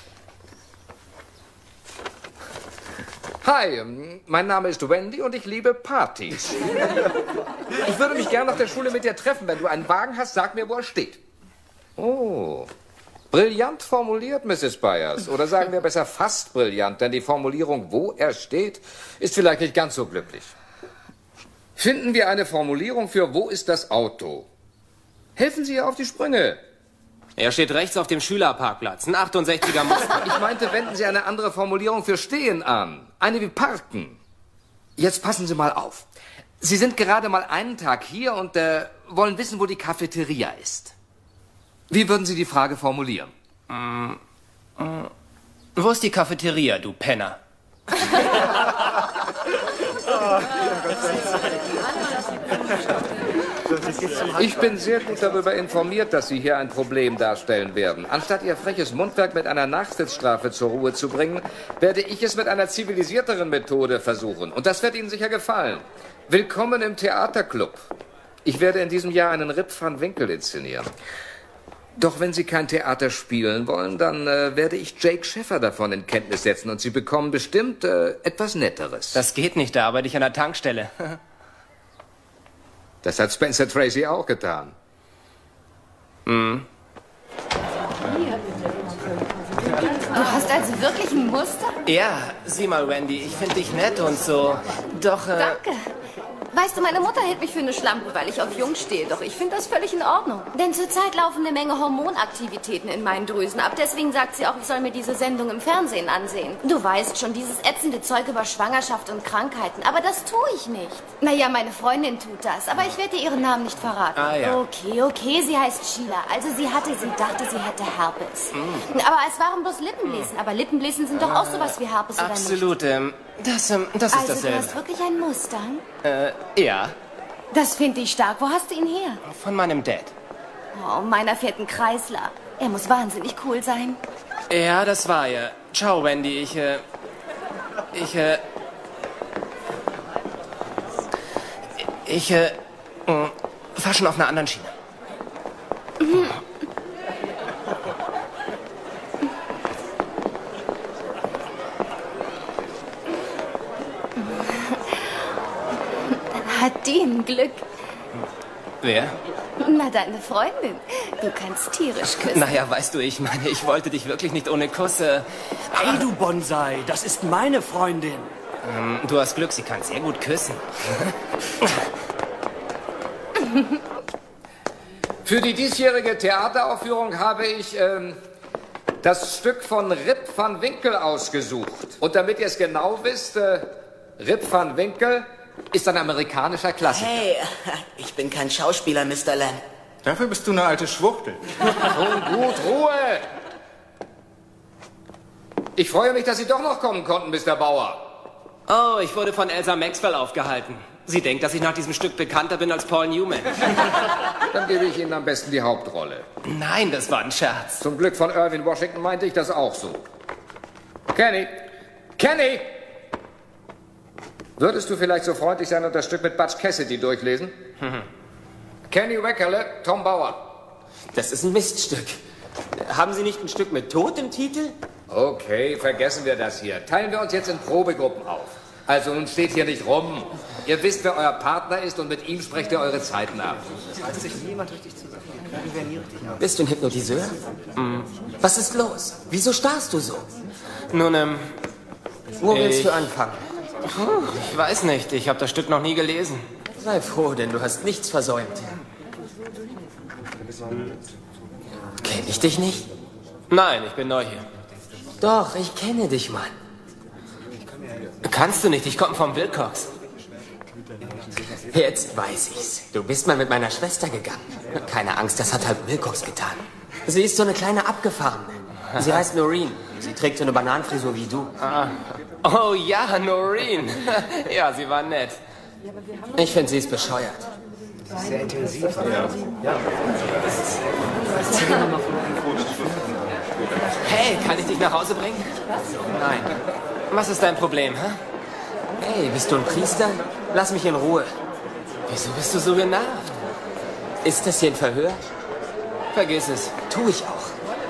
Hi, mein Name ist Wendy und ich liebe Partys. Ich würde mich gern nach der Schule mit dir treffen. Wenn du einen Wagen hast, sag mir, wo er steht. Oh, brillant formuliert, Misses Byers. Oder sagen wir besser fast brillant, denn die Formulierung, wo er steht, ist vielleicht nicht ganz so glücklich. Finden wir eine Formulierung für wo ist das Auto? Helfen Sie ihr auf die Sprünge. Er steht rechts auf dem Schülerparkplatz, ein achtundsechziger Muster. Ich meinte, wenden Sie eine andere Formulierung für stehen an. Eine wie parken. Jetzt passen Sie mal auf. Sie sind gerade mal einen Tag hier und äh, wollen wissen, wo die Cafeteria ist. Wie würden Sie die Frage formulieren? Mm, mm, wo ist die Cafeteria, du Penner? Ich bin sehr gut darüber informiert, dass Sie hier ein Problem darstellen werden. Anstatt Ihr freches Mundwerk mit einer Nachsitzstrafe zur Ruhe zu bringen, werde ich es mit einer zivilisierteren Methode versuchen. Und das wird Ihnen sicher gefallen. Willkommen im Theaterclub. Ich werde in diesem Jahr einen Rip van Winkle inszenieren. Doch wenn Sie kein Theater spielen wollen, dann äh, werde ich Jake Schäfer davon in Kenntnis setzen und Sie bekommen bestimmt äh, etwas Netteres. Das geht nicht, da arbeite ich an der Tankstelle. Das hat Spencer Tracy auch getan. Mhm. Du hast also wirklich ein Muster? Ja, sieh mal, Wendy, ich finde dich nett und so. Doch, äh... Danke. Weißt du, meine Mutter hält mich für eine Schlampe, weil ich auf Jung stehe. Doch ich finde das völlig in Ordnung. Denn zurzeit laufen eine Menge Hormonaktivitäten in meinen Drüsen ab. Deswegen sagt sie auch, ich soll mir diese Sendung im Fernsehen ansehen. Du weißt schon, dieses ätzende Zeug über Schwangerschaft und Krankheiten. Aber das tue ich nicht. Naja, meine Freundin tut das. Aber ich werde ihr ihren Namen nicht verraten. Ah, ja. Okay, okay, sie heißt Sheila. Also sie hatte, sie dachte, sie hätte Herpes. Mm. Aber es waren bloß Lippenbläsen. Aber Lippenbläsen sind doch auch sowas wie Herpes, oder nicht? Absolut, ähm, das, ähm, das ist also, dasselbe. Also du hast wirklich einen Mustang? Äh, ja. Das finde ich stark. Wo hast du ihn her? Von meinem Dad. Oh, meiner fährt einen Kreisler. Er muss wahnsinnig cool sein. Ja, das war er. Ciao, Wendy. Ich, äh... Ich, äh... Ich, äh... äh fahr schon auf einer anderen Schiene. Mhm. Hat die ein Glück? Wer? Na, deine Freundin. Du kannst tierisch küssen. Naja, weißt du, ich meine, ich wollte dich wirklich nicht ohne Kuss... Äh, hey, du Bonsai, das ist meine Freundin. Ähm, du hast Glück, sie kann sehr gut küssen. Für die diesjährige Theateraufführung habe ich ähm, das Stück von Rip van Winkle ausgesucht. Und damit ihr es genau wisst, äh, Rip van Winkle ist ein amerikanischer Klassiker. Hey, ich bin kein Schauspieler, Mister Lamb. Dafür bist du eine alte Schwuchtel. Nun gut, Ruhe! Ich freue mich, dass Sie doch noch kommen konnten, Mister Bauer. Oh, ich wurde von Elsa Maxwell aufgehalten. Sie denkt, dass ich nach diesem Stück bekannter bin als Paul Newman. Dann gebe ich Ihnen am besten die Hauptrolle. Nein, das war ein Scherz. Zum Glück von Irvin Washington meinte ich das auch so. Kenny! Kenny! Würdest du vielleicht so freundlich sein und das Stück mit Butch Cassidy durchlesen? Kenny Weckerle, Tom Bauer. Das ist ein Miststück. Haben Sie nicht ein Stück mit Tod im Titel? Okay, vergessen wir das hier. Teilen wir uns jetzt in Probegruppen auf. Also nun steht hier nicht rum. Ihr wisst, wer euer Partner ist und mit ihm sprecht ihr eure Zeiten ab. Bist du ein Hypnotiseur? Mhm. Was ist los? Wieso starrst du so? Nun, ähm... Wo willst ich, du anfangen? Ich weiß nicht, ich habe das Stück noch nie gelesen. Sei froh, denn du hast nichts versäumt. Kenn ich dich nicht? Nein, ich bin neu hier. Doch, ich kenne dich, Mann. Kannst du nicht, ich komme vom Wilcox. Jetzt weiß ich's. Du bist mal mit meiner Schwester gegangen. Keine Angst, das hat halt Wilcox getan. Sie ist so eine kleine Abgefahrene. Sie heißt Noreen. Sie trägt so eine Bananenfrisur wie du. Ah. Oh ja, Noreen. Ja, sie war nett. Ich finde, sie ist bescheuert. Sehr intensiv. Ja. Hey, kann ich dich nach Hause bringen? Nein. Was ist dein Problem, hä? Hey, bist du ein Priester? Lass mich in Ruhe. Wieso bist du so genervt? Ist das hier ein Verhör? Vergiss es. Tu ich auch.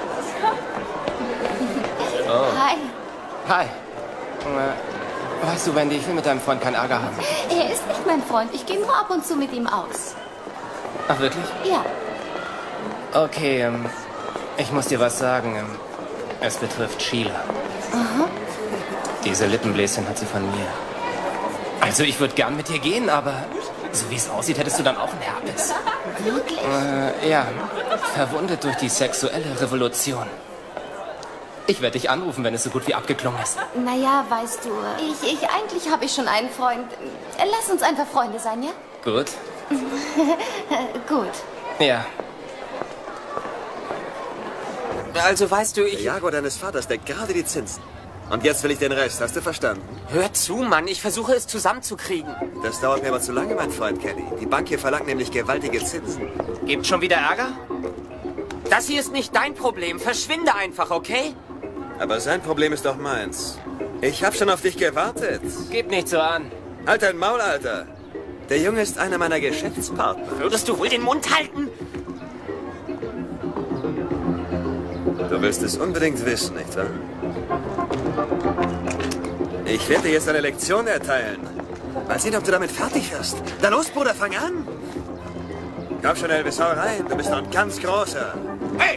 Oh. Hi. Hi. Äh, weißt du, Wendy, ich will mit deinem Freund keinen Ärger haben. Er ist nicht mein Freund. Ich gehe nur ab und zu mit ihm aus. Ach, wirklich? Ja. Okay, ähm, ich muss dir was sagen. Ähm, es betrifft Sheila. Aha. Diese Lippenbläschen hat sie von mir. Also, ich würde gern mit dir gehen, aber so wie es aussieht, hättest du dann auch einen Herpes. Wirklich? Äh, ja. Verwundet durch die sexuelle Revolution. Ich werde dich anrufen, wenn es so gut wie abgeklungen ist. Naja, weißt du, ich, ich, eigentlich habe ich schon einen Freund. Lass uns einfach Freunde sein, ja? Gut. Gut. Ja. Also, weißt du, ich... Der Jaguar deines Vaters deckt gerade die Zinsen. Und jetzt will ich den Rest. Hast du verstanden? Hör zu, Mann. Ich versuche es zusammenzukriegen. Das dauert mir aber zu lange, mein Freund Kenny. Die Bank hier verlangt nämlich gewaltige Zinsen. Gibt schon wieder Ärger? Das hier ist nicht dein Problem. Verschwinde einfach, okay? Aber sein Problem ist doch meins. Ich hab schon auf dich gewartet. Gib nicht so an. Halt dein Maul, Alter. Der Junge ist einer meiner Geschäftspartner. Würdest du wohl den Mund halten? Du willst es unbedingt wissen, nicht wahr? Ich werde dir jetzt eine Lektion erteilen. Mal sehen, ob du damit fertig wirst. Na los, Bruder, fang an. Komm schon, Elvis, hau rein. Du bist noch ein ganz großer. Hey!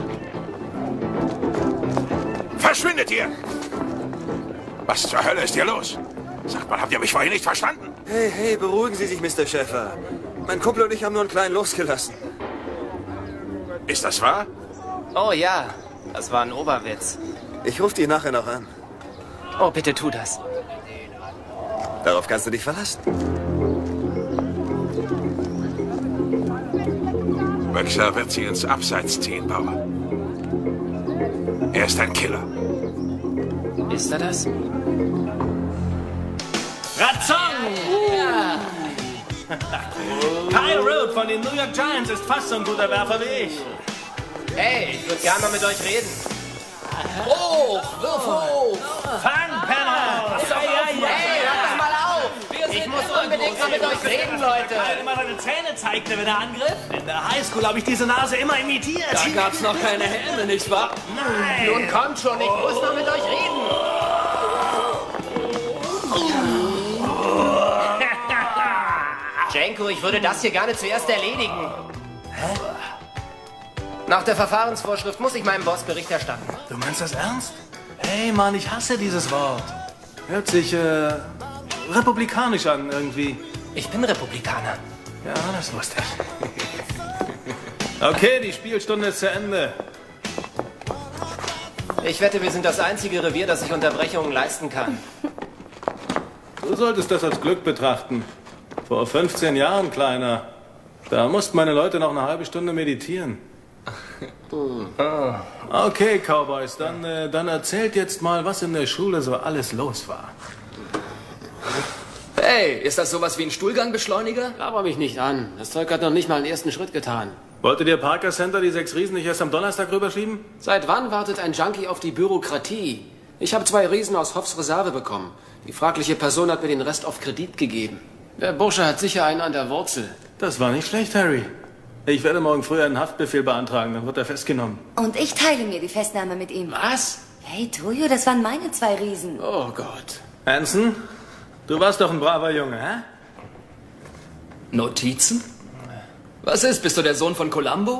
Verschwindet hier! Was zur Hölle ist hier los? Sagt mal, habt ihr mich vorhin nicht verstanden? Hey, hey, beruhigen Sie sich, Mister Schäfer. Mein Kumpel und ich haben nur einen kleinen losgelassen. Ist das wahr? Oh ja, das war ein Oberwitz. Ich rufe dich nachher noch an. Oh, bitte tu das. Darauf kannst du dich verlassen. Wexler wird sie ins Abseits ziehen, Bauer. Er ist ein Killer. Ist er das? Ratzong! Ja. Kyle Rote von den New York Giants ist fast so ein guter Werfer wie ich. Hey, ich würde gerne mal mit euch reden. Hoch! Wirf hoch! Fang, Penner! Hey, hört doch mal auf! Ich muss unbedingt mal mit euch reden, Leute! Weil immer seine Zähne zeigte, wenn er angriff. In der Highschool habe ich diese Nase immer imitiert. Da gab's noch keine Helme, nicht wahr? Nein! Nun kommt schon, ich muss mal mit euch reden! Jenko, ich würde das hier gerne zuerst erledigen. Hä? Nach der Verfahrensvorschrift muss ich meinem Boss Bericht erstatten. Du meinst das ernst? Hey, Mann, ich hasse dieses Wort. Hört sich, äh, republikanisch an, irgendwie. Ich bin Republikaner. Ja, das wusste ich. Okay, die Spielstunde ist zu Ende. Ich wette, wir sind das einzige Revier, das sich Unterbrechungen leisten kann. Du solltest das als Glück betrachten. Vor fünfzehn Jahren, Kleiner. Da mussten meine Leute noch eine halbe Stunde meditieren. Okay, Cowboys, dann, äh, dann erzählt jetzt mal, was in der Schule so alles los war. Hey, ist das sowas wie ein Stuhlgangbeschleuniger? Laber mich nicht an. Das Zeug hat noch nicht mal einen ersten Schritt getan. Wolltet ihr Parker Center die sechs Riesen nicht erst am Donnerstag rüberschieben? Seit wann wartet ein Junkie auf die Bürokratie? Ich habe zwei Riesen aus Hoffs Reserve bekommen. Die fragliche Person hat mir den Rest auf Kredit gegeben. Der Bursche hat sicher einen an der Wurzel. Das war nicht schlecht, Harry. Ich werde morgen früh einen Haftbefehl beantragen, dann wird er festgenommen. Und ich teile mir die Festnahme mit ihm. Was? Hey, Tojo, das waren meine zwei Riesen. Oh Gott. Hanson, du warst doch ein braver Junge, hä? Notizen? Was ist, bist du der Sohn von Columbo?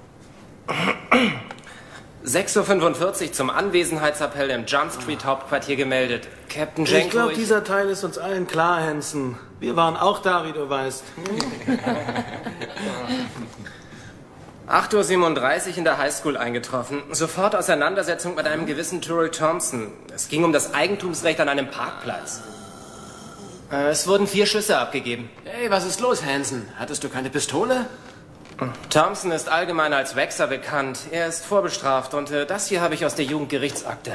sechs Uhr fünfundvierzig zum Anwesenheitsappell im Jump Street Hauptquartier gemeldet. Captain Jenko, Ich glaube, dieser Teil ist uns allen klar, Hanson. Wir waren auch da, wie du weißt. acht Uhr siebenunddreißig in der Highschool eingetroffen. Sofort Auseinandersetzung mit einem gewissen Tyrrell Thompson. Es ging um das Eigentumsrecht an einem Parkplatz. Äh, Es wurden vier Schüsse abgegeben. Hey, was ist los, Hanson? Hattest du keine Pistole? Thompson ist allgemein als Wechser bekannt. Er ist vorbestraft und äh, das hier habe ich aus der Jugendgerichtsakte.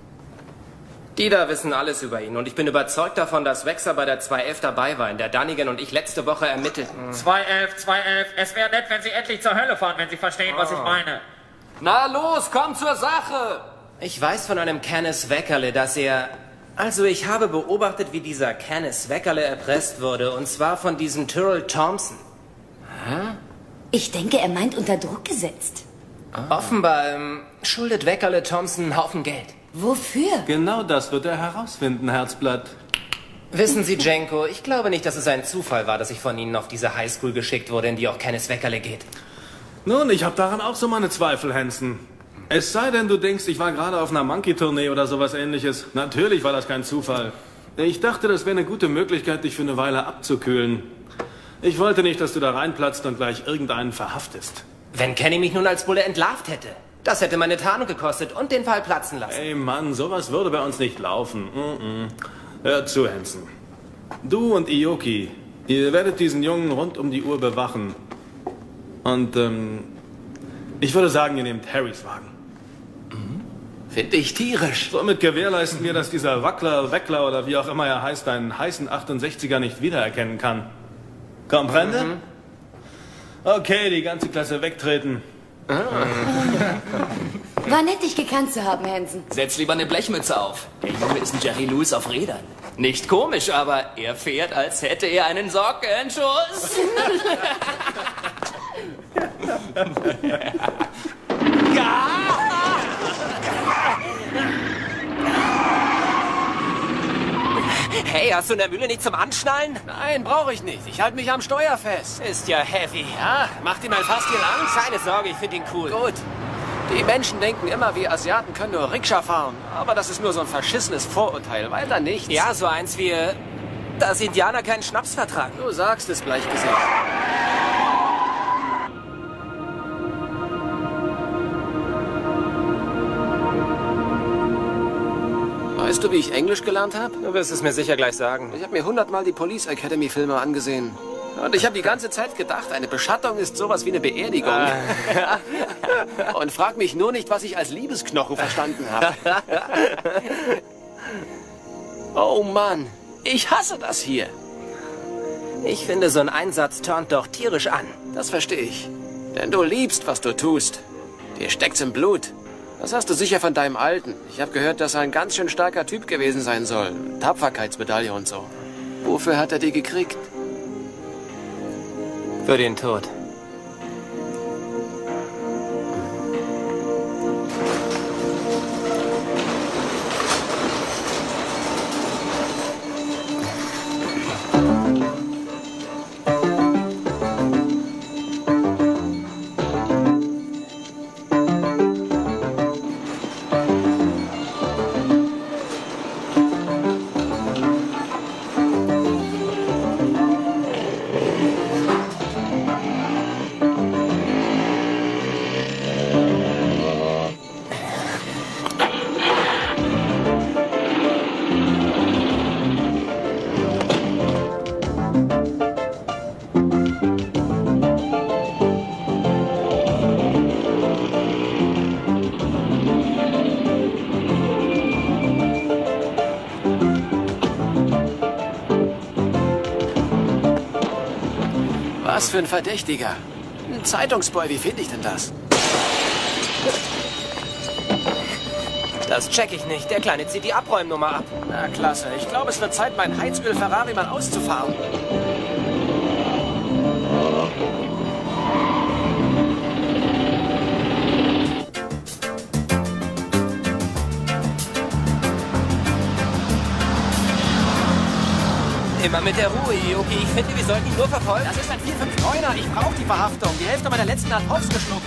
Die da wissen alles über ihn und ich bin überzeugt davon, dass Wechser bei der zwei elf dabei war, in der Dunnigan und ich letzte Woche ermittelten. zwei elf, zwei elf. Es wäre nett, wenn Sie endlich zur Hölle fahren, wenn Sie verstehen, was ich meine. Na los, komm zur Sache! Ich weiß von einem Kenneth Weckerle, dass er... Also ich habe beobachtet, wie dieser Kenneth Weckerle erpresst wurde, und zwar von diesem Tyrrell Thompson. Hä? Ich denke, er meint unter Druck gesetzt. Ah. Offenbar ähm, schuldet Weckerle Thompson einen Haufen Geld. Wofür? Genau das wird er herausfinden, Herzblatt. Wissen Sie, Jenko, ich glaube nicht, dass es ein Zufall war, dass ich von Ihnen auf diese Highschool geschickt wurde, in die auch Kenneth Weckerle geht. Nun, ich habe daran auch so meine Zweifel, Hanson. Es sei denn, du denkst, ich war gerade auf einer Monkey-Tournee oder sowas ähnliches. Natürlich war das kein Zufall. Ich dachte, das wäre eine gute Möglichkeit, dich für eine Weile abzukühlen. Ich wollte nicht, dass du da reinplatzt und gleich irgendeinen verhaftest. Wenn Kenny mich nun als Bulle entlarvt hätte. Das hätte meine Tarnung gekostet und den Fall platzen lassen. Ey Mann, sowas würde bei uns nicht laufen. Mm-mm. Hör zu, Hanson. Du und Ioki, ihr werdet diesen Jungen rund um die Uhr bewachen. Und, ähm, ich würde sagen, ihr nehmt Harrys Wagen. Finde ich tierisch. Somit gewährleisten wir, dass dieser Wackler, Weckler oder wie auch immer er heißt, einen heißen achtundsechziger nicht wiedererkennen kann. Comprende? Mhm. Okay, die ganze Klasse wegtreten. Ah. War nett, dich gekannt zu haben, Hanson. Setz lieber eine Blechmütze auf. Der Junge ist ein Jerry Lewis auf Rädern. Nicht komisch, aber er fährt, als hätte er einen Sockenschuss. Ja! Hey, hast du in der Mühle nicht zum Anschnallen? Nein, brauche ich nicht. Ich halte mich am Steuer fest. Ist ja heavy. Ja, macht ihm mein Fass hier lang? Keine Sorge, ich finde ihn cool. Gut. Die Menschen denken immer, wir Asiaten können nur Rikscha fahren. Aber das ist nur so ein verschissenes Vorurteil. Weiter nichts. Ja, so eins wie, dass Indianer keinen Schnaps vertragen. Du sagst es, Bleichgesicht. Weißt du, wie ich Englisch gelernt habe? Du wirst es mir sicher gleich sagen. Ich habe mir hundertmal die Police Academy Filme angesehen. Und ich habe die ganze Zeit gedacht, eine Beschattung ist sowas wie eine Beerdigung. Ah. Und frag mich nur nicht, was ich als Liebesknochen verstanden habe. Oh Mann, ich hasse das hier. Ich finde, so ein Einsatz turnt doch tierisch an. Das verstehe ich. Denn du liebst, was du tust. Dir steckt's im Blut. Das hast du sicher von deinem Alten. Ich habe gehört, dass er ein ganz schön starker Typ gewesen sein soll. Tapferkeitsmedaille und so. Wofür hat er die gekriegt? Für den Tod. Was für ein Verdächtiger. Ein Zeitungsboy, wie finde ich denn das? Das check ich nicht. Der Kleine zieht die Abräumnummer ab. Na klasse. Ich glaube, es wird Zeit, meinen Heizöl-Ferrari mal auszufahren. Immer mit der Ruhe, Ioki. Ich finde, wir sollten ihn nur verfolgen. Das ist ein vier fünf neuner. Ich brauche die Verhaftung. Die Hälfte meiner letzten hat Hops geschluckt.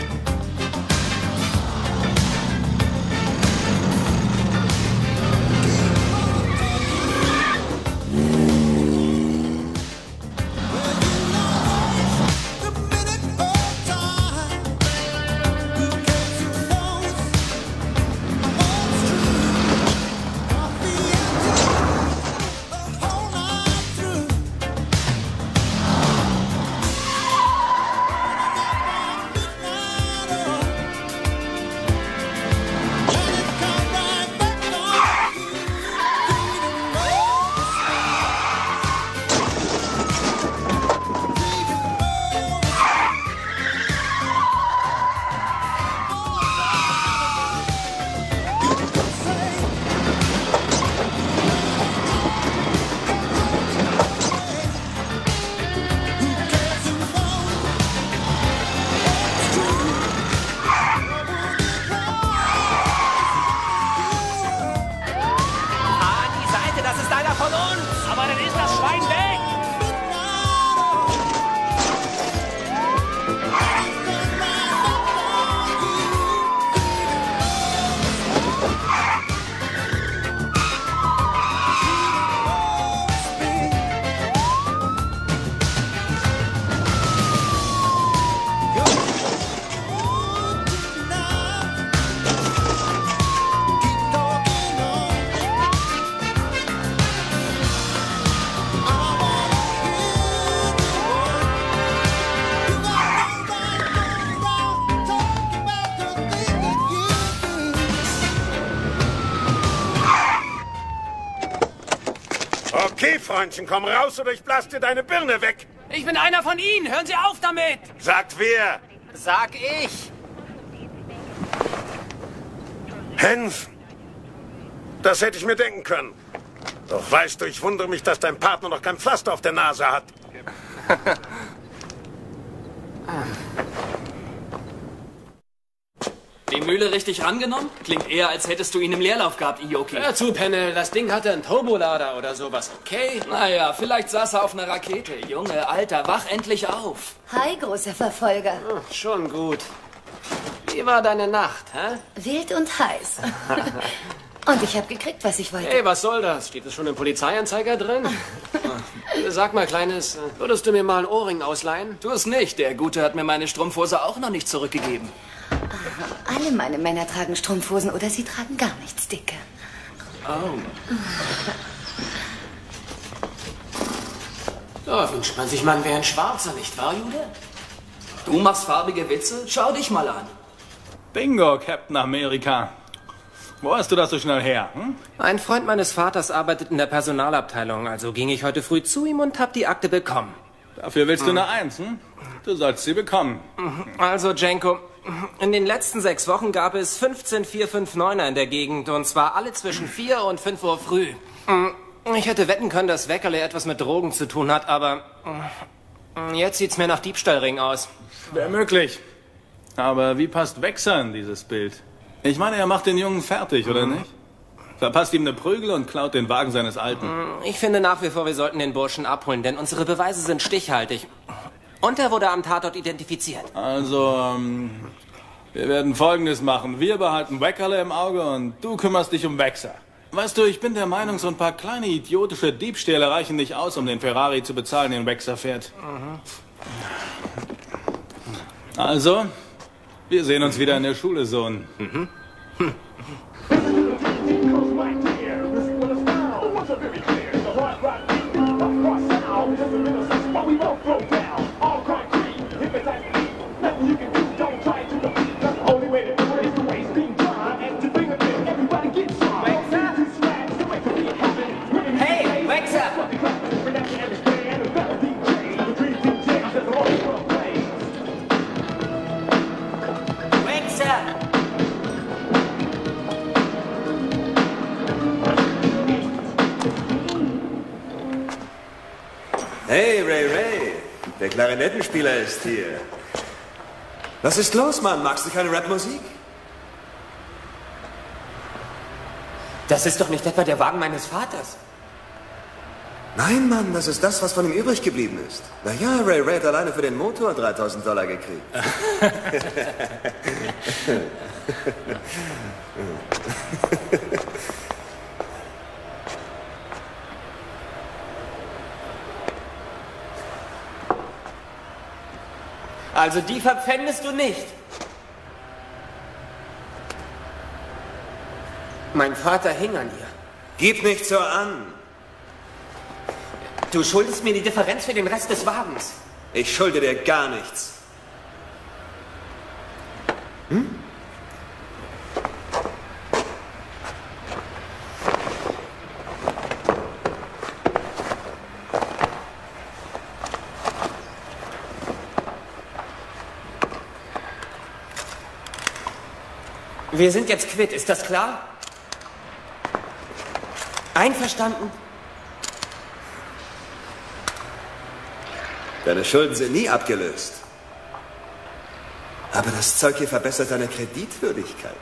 Okay, Freundchen, komm raus oder ich blast dir deine Birne weg. Ich bin einer von Ihnen. Hören Sie auf damit. Sagt wer? Sag ich. Hansen. Das hätte ich mir denken können. Doch weißt du, ich wundere mich, dass dein Partner noch kein Pflaster auf der Nase hat. Die Mühle richtig rangenommen? Klingt eher, als hättest du ihn im Leerlauf gehabt, Ioki. Hör zu, Pennel. Das Ding hatte einen Turbolader oder sowas, okay? Naja, vielleicht saß er auf einer Rakete. Junge, Alter, wach endlich auf. Hi, großer Verfolger. Hm, schon gut. Wie war deine Nacht, hä? Wild und heiß. Und ich habe gekriegt, was ich wollte. Hey, was soll das? Steht es schon im Polizeianzeiger drin? Sag mal, Kleines, würdest du mir mal einen Ohrring ausleihen? Tu es nicht. Der Gute hat mir meine Strumpfhose auch noch nicht zurückgegeben. Alle meine Männer tragen Strumpfhosen oder sie tragen gar nichts, Dicke. Oh. Da wünscht man sich, man wäre ein Schwarzer, nicht wahr, Jude? Du machst farbige Witze? Schau dich mal an. Bingo, Captain Amerika. Wo hast du das so schnell her? Hm? Ein Freund meines Vaters arbeitet in der Personalabteilung, also ging ich heute früh zu ihm und hab die Akte bekommen. Dafür willst du eine Eins, hm? Du sollst sie bekommen. Also, Jenko, in den letzten sechs Wochen gab es fünfzehn vier fünf neuner in der Gegend, und zwar alle zwischen vier und fünf Uhr früh. Ich hätte wetten können, dass Weckerle etwas mit Drogen zu tun hat, aber jetzt sieht's mir nach Diebstahlring aus. Wäre möglich. Aber wie passt Wechser in dieses Bild? Ich meine, er macht den Jungen fertig, oder nicht? Verpasst ihm eine Prügel und klaut den Wagen seines Alten. Ich finde nach wie vor, wir sollten den Burschen abholen, denn unsere Beweise sind stichhaltig. Und er wurde am Tatort identifiziert. Also, ähm, wir werden Folgendes machen. Wir behalten Weckerle im Auge und du kümmerst dich um Wechser. Weißt du, ich bin der Meinung, so ein paar kleine idiotische Diebstähle reichen nicht aus, um den Ferrari zu bezahlen, den Wechser fährt. Mhm. Also, wir sehen uns wieder in der Schule, Sohn. Mhm. Hm. Hey, Wechser! Hey, Ray Ray. Der Klarinettenspieler ist hier. Was ist los, Mann? Magst du keine Rapmusik? Das ist doch nicht etwa der Wagen meines Vaters. Nein, Mann, das ist das, was von ihm übrig geblieben ist. Na ja, Ray Ray hat alleine für den Motor dreitausend Dollar gekriegt. Also die verpfändest du nicht. Mein Vater hing an ihr. Gib nicht so an. Du schuldest mir die Differenz für den Rest des Wagens. Ich schulde dir gar nichts. Hm? Wir sind jetzt quitt, ist das klar? Einverstanden? Deine Schulden sind nie abgelöst. Aber das Zeug hier verbessert deine Kreditwürdigkeit.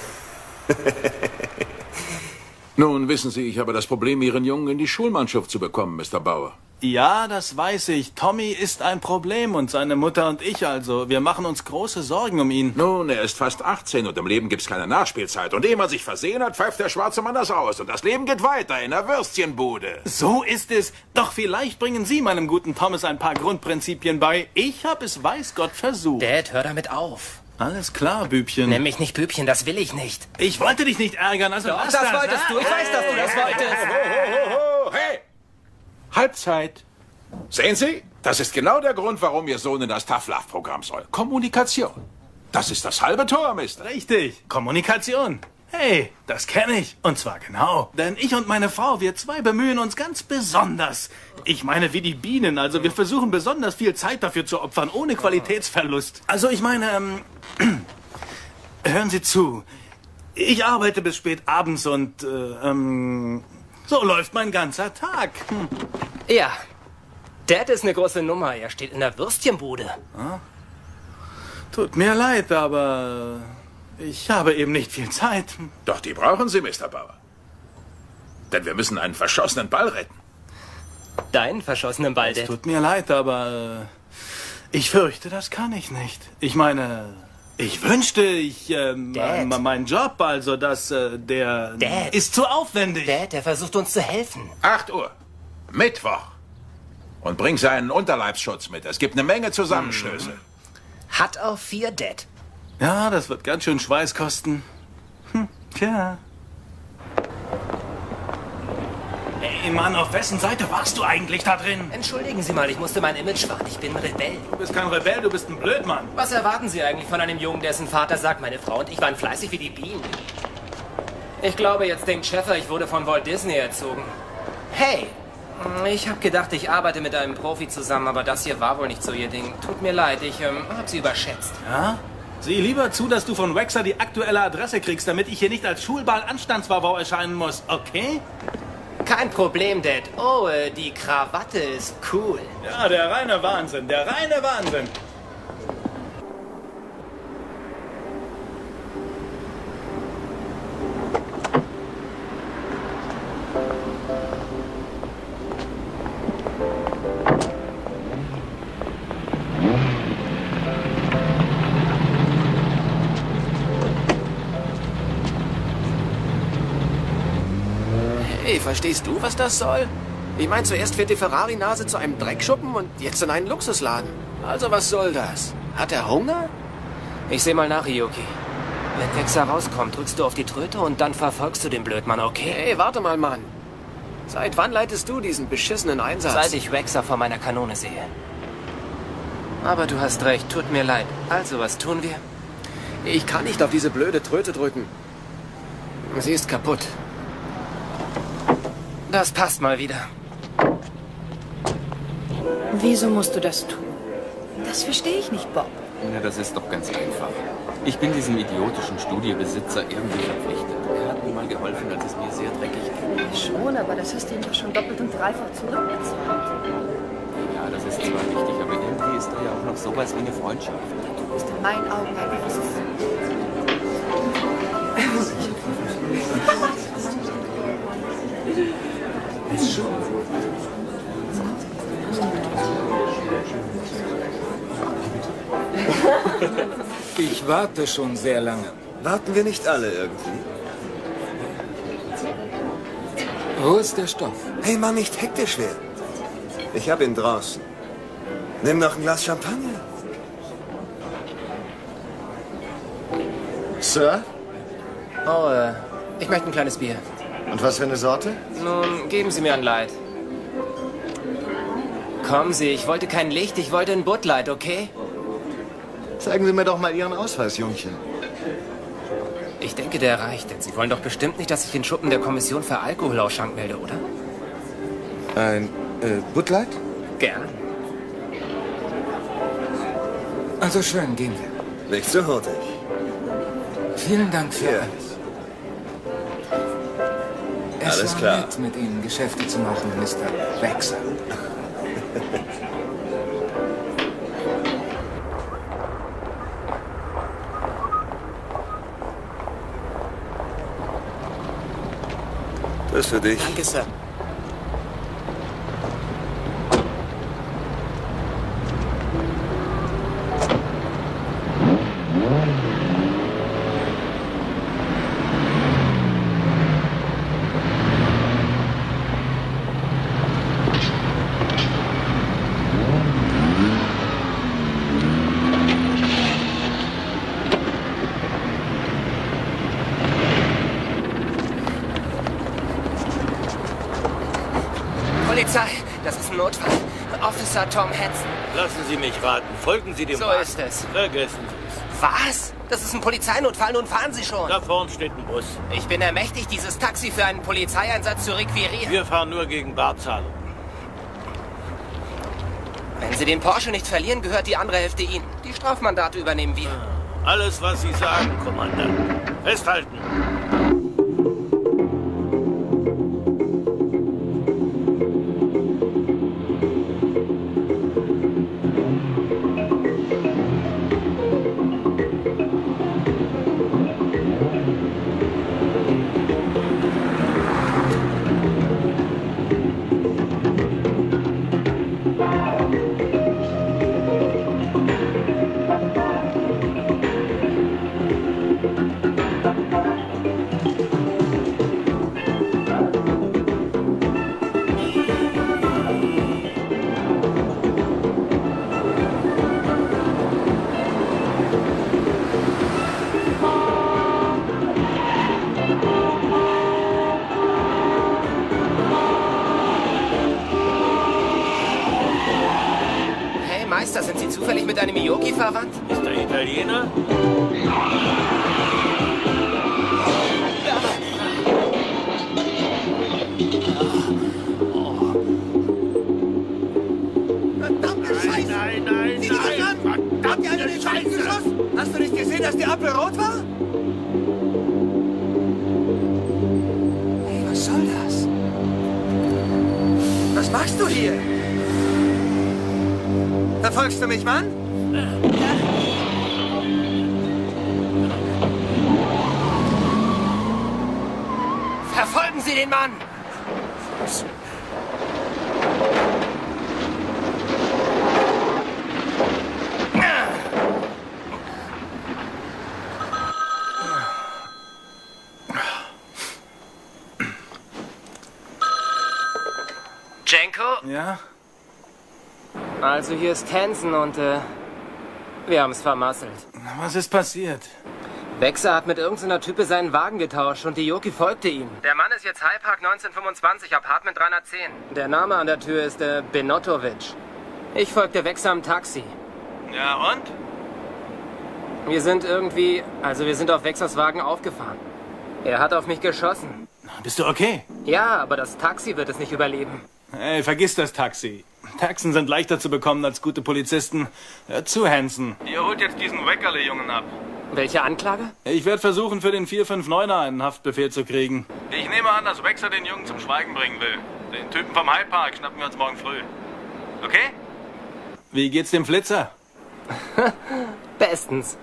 Nun, wissen Sie, ich habe das Problem, Ihren Jungen in die Schulmannschaft zu bekommen, Mister Bauer. Ja, das weiß ich. Tommy ist ein Problem und seine Mutter und ich also. Wir machen uns große Sorgen um ihn. Nun, er ist fast achtzehn und im Leben gibt's keine Nachspielzeit. Und ehe man sich versehen hat, pfeift der schwarze Mann das aus. Und das Leben geht weiter in der Würstchenbude. So ist es. Doch vielleicht bringen Sie meinem guten Thomas ein paar Grundprinzipien bei. Ich habe es weiß Gott versucht. Dad, hör damit auf. Alles klar, Bübchen. Nenn mich nicht Bübchen, das will ich nicht. Ich wollte dich nicht ärgern, also Doch, lass das, das wolltest du. Ich weiß, dass du das wolltest. Ho, ho, ho, hey! Halbzeit. Sehen Sie? Das ist genau der Grund, warum Ihr Sohn in das Tough Love Programm soll. Kommunikation. Das ist das halbe Tor, Mister. Richtig. Kommunikation. Hey, das kenne ich. Und zwar genau. Denn ich und meine Frau, wir zwei bemühen uns ganz besonders. Ich meine, wie die Bienen. Also wir versuchen besonders viel Zeit dafür zu opfern, ohne Qualitätsverlust. Also ich meine, ähm, hören Sie zu. Ich arbeite bis spät abends und, äh, ähm, so läuft mein ganzer Tag. Hm. Ja. Dad ist eine große Nummer. Er steht in der Würstchenbude. Ah? Tut mir leid, aber ich habe eben nicht viel Zeit. Doch die brauchen Sie, Mister Bauer. Denn wir müssen einen verschossenen Ball retten. Deinen verschossenen Ball, Dad? Es tut mir leid, aber ich fürchte, das kann ich nicht. Ich meine, ich wünschte, ich, äh, mein Job, also, dass äh, der Dad. ist zu aufwendig. Dad, der versucht uns zu helfen. acht Uhr. Mittwoch. Und bring seinen Unterleibsschutz mit. Es gibt eine Menge Zusammenstöße. Hm. Hat auf vier, Dad. Ja, das wird ganz schön Schweiß kosten. Hm, tja. Ey, Mann, auf wessen Seite warst du eigentlich da drin? Entschuldigen Sie mal, ich musste mein Image wahren. Ich bin Rebell. Du bist kein Rebell, du bist ein Blödmann. Was erwarten Sie eigentlich von einem Jungen, dessen Vater sagt, meine Frau und ich waren fleißig wie die Bienen? Ich glaube, jetzt denkt Schäfer, ich wurde von Walt Disney erzogen. Hey, ich habe gedacht, ich arbeite mit einem Profi zusammen, aber das hier war wohl nicht so Ihr Ding. Tut mir leid, ich ähm, habe Sie überschätzt. Ja? Sieh lieber zu, dass du von Waxer die aktuelle Adresse kriegst, damit ich hier nicht als Schulball Anstandswawau erscheinen muss, okay? Kein Problem, Dad. Oh, äh, die Krawatte ist cool. Ja, der reine Wahnsinn, der reine Wahnsinn. Hey, verstehst du, was das soll? Ich meine, zuerst fährt die Ferrari-Nase zu einem Dreckschuppen und jetzt in einen Luxusladen. Also was soll das? Hat er Hunger? Ich seh mal nach, Yuki. Wenn Waxer rauskommt, drückst du auf die Tröte und dann verfolgst du den Blödmann, okay? Hey, warte mal, Mann. Seit wann leitest du diesen beschissenen Einsatz? Seit ich Waxer vor meiner Kanone sehe. Aber du hast recht, tut mir leid. Also, was tun wir? Ich kann nicht auf diese blöde Tröte drücken. Sie ist kaputt. Das passt mal wieder. Wieso musst du das tun? Das verstehe ich nicht, Bob. Na, das ist doch ganz einfach. Ich bin diesem idiotischen Studiobesitzer irgendwie verpflichtet. Er hat mir mal geholfen, als es mir sehr dreckig ging. Schon, aber das hast du ihm doch schon doppelt und dreifach zurückgezahlt. Ja, das ist zwar wichtig, aber irgendwie ist da ja auch noch sowas wie eine Freundschaft. Du bist in meinen Augen ein großes... Ist schon. Ich warte schon sehr lange. Warten wir nicht alle irgendwie? Wo ist der Stoff? Hey Mann, nicht hektisch werden. Ich hab ihn draußen. Nimm noch ein Glas Champagner. Sir? Oh, äh, ich möchte ein kleines Bier. Und was für eine Sorte? Nun, geben Sie mir ein Light. Kommen Sie, ich wollte kein Licht, ich wollte ein Bud Light, okay? Zeigen Sie mir doch mal Ihren Ausweis, Jungchen. Ich denke, der reicht, denn Sie wollen doch bestimmt nicht, dass ich den Schuppen der Kommission für Alkoholauschank melde, oder? Ein äh, Bud Light? Gern. Also schön, gehen wir. Nicht so hurtig. Vielen Dank für Hier. alles. Es Alles war klar. nett, mit Ihnen Geschäfte zu machen, Mister Wechsel. Das ist für dich. Danke, Sir. Polizei, das ist ein Notfall. Officer Tom Hansen. Lassen Sie mich raten. Folgen Sie dem So Wagen. ist es. Vergessen Sie es. Was? Das ist ein Polizeinotfall, nun fahren Sie schon. Da vorn steht ein Bus. Ich bin ermächtigt, dieses Taxi für einen Polizeieinsatz zu requirieren. Wir fahren nur gegen Barzahlung. Wenn Sie den Porsche nicht verlieren, gehört die andere Hälfte Ihnen. Die Strafmandate übernehmen wir. Alles, was Sie sagen, Kommandant. Festhalten. Meister, sind Sie zufällig mit einem Miyoki verwandt? Ist er Italiener? Verdammte Scheiße! Nein, nein, Sieh dich nein! an! Verdammt, hat er den Scheiß geschossen? Hast du nicht gesehen, dass die Ampel rot war? Hey, was soll das? Was machst du hier? Verfolgst du mich, Mann? Verfolgen Sie den Mann! Jenko? Ja? Also hier ist Hansen und äh, wir haben es vermasselt. Was ist passiert? Wechser hat mit irgendeiner Type seinen Wagen getauscht und die Yoki folgte ihm. Der Mann ist jetzt High Park neunzehnhundertfünfundzwanzig, Apartment dreihundertzehn. Der Name an der Tür ist äh, Benotovic. Ich folgte Wechser im Taxi. Ja, und? Wir sind irgendwie, also wir sind auf Wechsers Wagen aufgefahren. Er hat auf mich geschossen. Bist du okay? Ja, aber das Taxi wird es nicht überleben. Ey, vergiss das Taxi. Taxen sind leichter zu bekommen als gute Polizisten. Hör zu, Hansen. Ihr holt jetzt diesen Weckerle-Jungen ab. Welche Anklage? Ich werde versuchen, für den vier fünf neuner einen Haftbefehl zu kriegen. Ich nehme an, dass Wechser den Jungen zum Schweigen bringen will. Den Typen vom Hyde Park schnappen wir uns morgen früh. Okay? Wie geht's dem Flitzer? Bestens.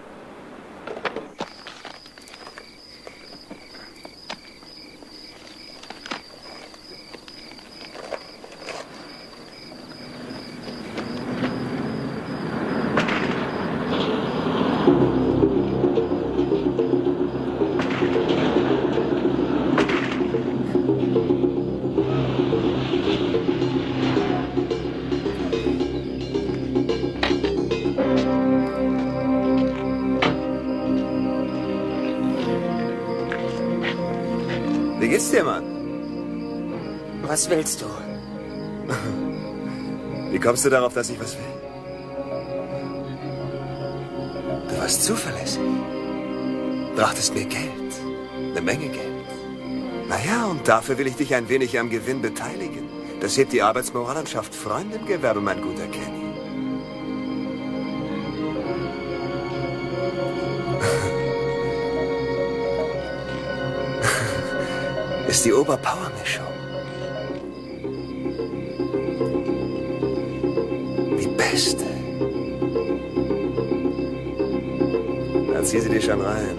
Wie geht's dir, Mann? Was willst du? Wie kommst du darauf, dass ich was will? Du warst zuverlässig. Brachtest mir Geld. Eine Menge Geld. Naja, und dafür will ich dich ein wenig am Gewinn beteiligen. Das hebt die Arbeitsmoral und schafft Freunde im Gewerbe, mein guter Kenny. Ist die Oberpower-Mischung. Die beste. Dann zieh sie dir schon rein.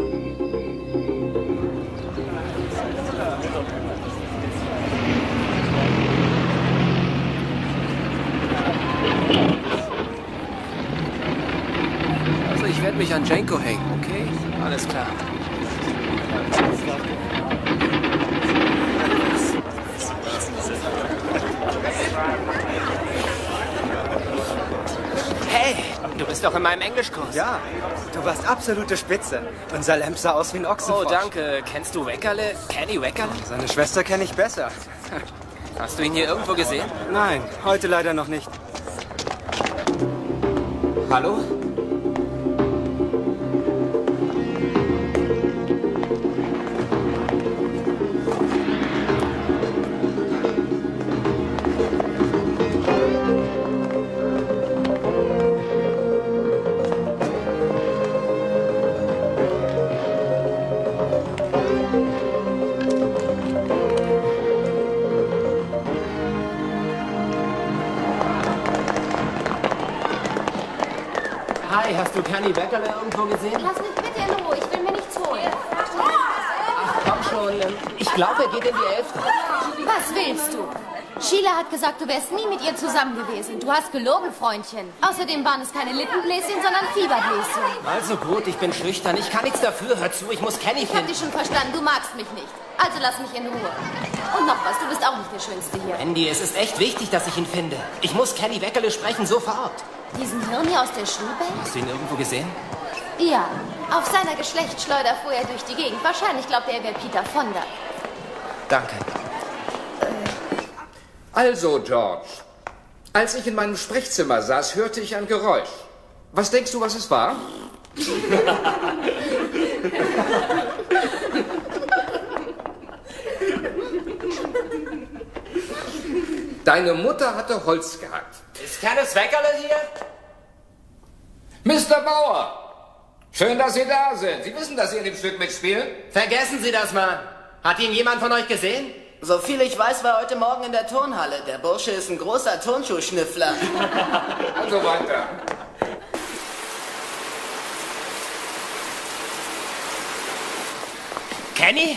Also ich werde mich an Jenko hängen, okay? Alles klar. Hey, du bist doch in meinem Englischkurs. Ja, du warst absolute Spitze. Unser Lamp sah aus wie ein Ochsenfrosch. Oh, danke. Kennst du Weckerle? Kenny Weckerle? Seine Schwester kenne ich besser. Hast du ihn hier irgendwo gesehen? Nein, heute leider noch nicht. Hallo? Hi, hast du Kenny Weckerle irgendwo gesehen? Lass mich bitte in Ruhe, ich will mir nichts holen. Ach, komm schon. Ich glaube, er geht in die Elfte. Was willst du? Sheila hat gesagt, du wärst nie mit ihr zusammen gewesen. Du hast gelogen, Freundchen. Außerdem waren es keine Lippenbläschen, sondern Fieberbläschen. Also gut, ich bin schüchtern. Ich kann nichts dafür. Hör zu, ich muss Kenny Ich hab finden. dich schon verstanden, du magst mich nicht. Also lass mich in Ruhe. Und noch was, du bist auch nicht der Schönste hier. Andy, es ist echt wichtig, dass ich ihn finde. Ich muss Kenny Weckerle sprechen, sofort. Diesen Hirni aus der Schulbank? Hast du ihn irgendwo gesehen? Ja, auf seiner Geschlechtsschleuder fuhr er durch die Gegend. Wahrscheinlich glaubt er, er wäre Peter Fonda. Danke. Also, George, als ich in meinem Sprechzimmer saß, hörte ich ein Geräusch. Was denkst du, was es war? Deine Mutter hatte Holz gehackt. Ist Kenneth Weckerle hier? Mister Bauer! Schön, dass Sie da sind. Sie wissen, dass Sie in dem Stück mitspielen? Vergessen Sie das mal. Hat ihn jemand von euch gesehen? So viel ich weiß, war heute Morgen in der Turnhalle. Der Bursche ist ein großer Turnschuhschnüffler. Also weiter. Kenny?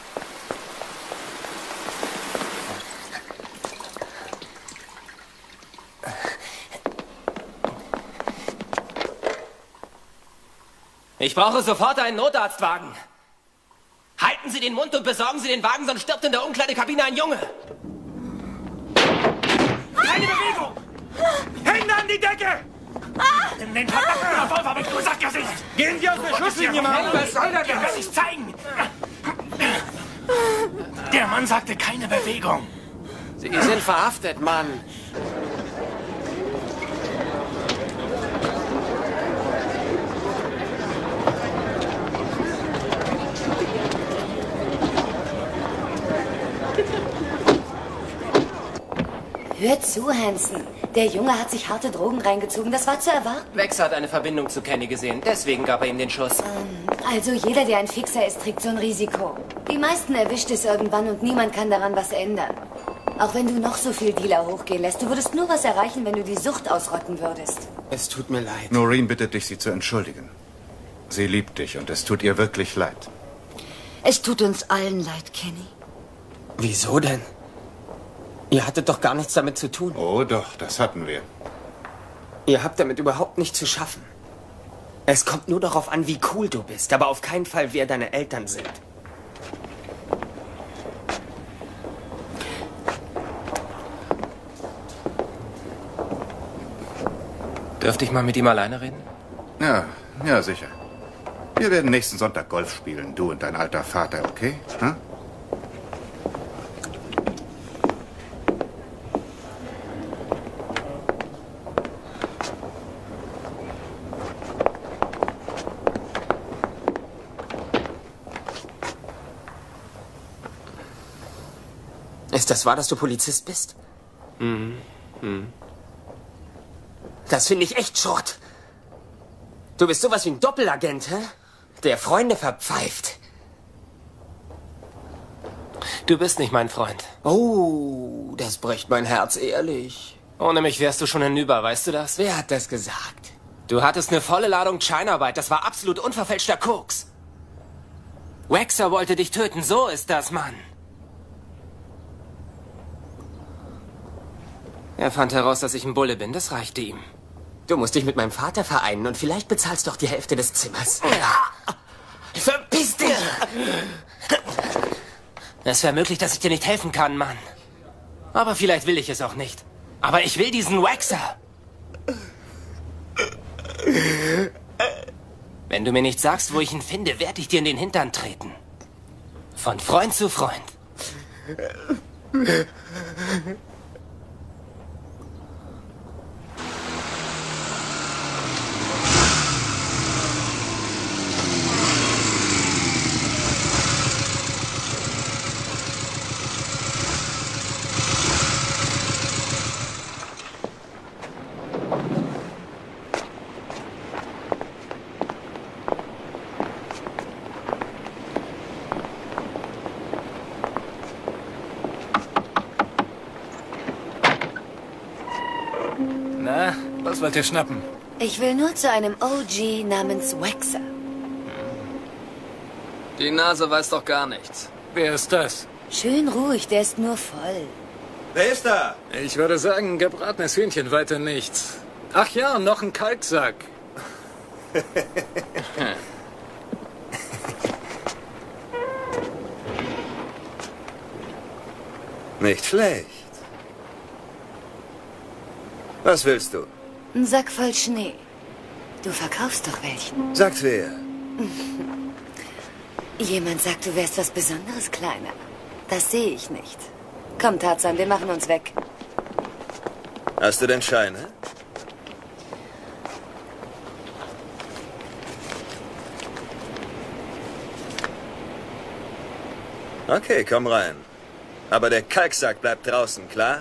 Ich brauche sofort einen Notarztwagen. Halten Sie den Mund und besorgen Sie den Wagen, sonst stirbt in der Umkleidekabine ein Junge. Keine Bewegung! Hände an die Decke! Nimm den verdammten Revolver mit, du Sackgesicht! Gehen Sie aus der Schusslinie, Mann! Was soll das? Ich werde es zeigen! Der Mann sagte keine Bewegung. Sie sind verhaftet, Mann. Hör zu, Hanson. Der Junge hat sich harte Drogen reingezogen. Das war zu erwarten. Wex hat eine Verbindung zu Kenny gesehen. Deswegen gab er ihm den Schuss. Ähm, also jeder, der ein Fixer ist, trägt so ein Risiko. Die meisten erwischt es irgendwann und niemand kann daran was ändern. Auch wenn du noch so viel Dealer hochgehen lässt, du würdest nur was erreichen, wenn du die Sucht ausrotten würdest. Es tut mir leid. Noreen bittet dich, sie zu entschuldigen. Sie liebt dich und es tut ihr wirklich leid. Es tut uns allen leid, Kenny. Wieso denn? Ihr hattet doch gar nichts damit zu tun. Oh doch, das hatten wir. Ihr habt damit überhaupt nichts zu schaffen. Es kommt nur darauf an, wie cool du bist, aber auf keinen Fall, wer deine Eltern sind. Dürfte ich mal mit ihm alleine reden? Ja, ja, sicher. Wir werden nächsten Sonntag Golf spielen, du und dein alter Vater, okay? Hm? Ist das wahr, dass du Polizist bist? Mhm. mhm. Das finde ich echt Schrott. Du bist sowas wie ein Doppelagent, hä? Der Freunde verpfeift. Du bist nicht mein Freund. Oh, das bricht mein Herz, ehrlich. Ohne mich wärst du schon hinüber, weißt du das? Wer hat das gesagt? Du hattest eine volle Ladung Scheinarbeit. Das war absolut unverfälschter Koks. Waxer wollte dich töten. So ist das, Mann. Er fand heraus, dass ich ein Bulle bin. Das reichte ihm. Du musst dich mit meinem Vater vereinen und vielleicht bezahlst du auch die Hälfte des Zimmers. Ja. Verpiss dich! Es wäre möglich, dass ich dir nicht helfen kann, Mann. Aber vielleicht will ich es auch nicht. Aber ich will diesen Waxer. Wenn du mir nicht sagst, wo ich ihn finde, werde ich dir in den Hintern treten. Von Freund zu Freund. Na, was wollt ihr schnappen? Ich will nur zu einem O G namens Waxer. Die Nase weiß doch gar nichts. Wer ist das? Schön ruhig, der ist nur voll. Wer ist da? Ich würde sagen, gebratenes Hühnchen, weiter nichts. Ach ja, noch ein Kalksack. Nicht schlecht. Was willst du? Ein Sack voll Schnee. Du verkaufst doch welchen. Sagt wer? Jemand sagt, du wärst was Besonderes, Kleiner. Das sehe ich nicht. Komm, Tarzan, wir machen uns weg. Hast du denn Scheine? Okay, komm rein. Aber der Kalksack bleibt draußen, klar?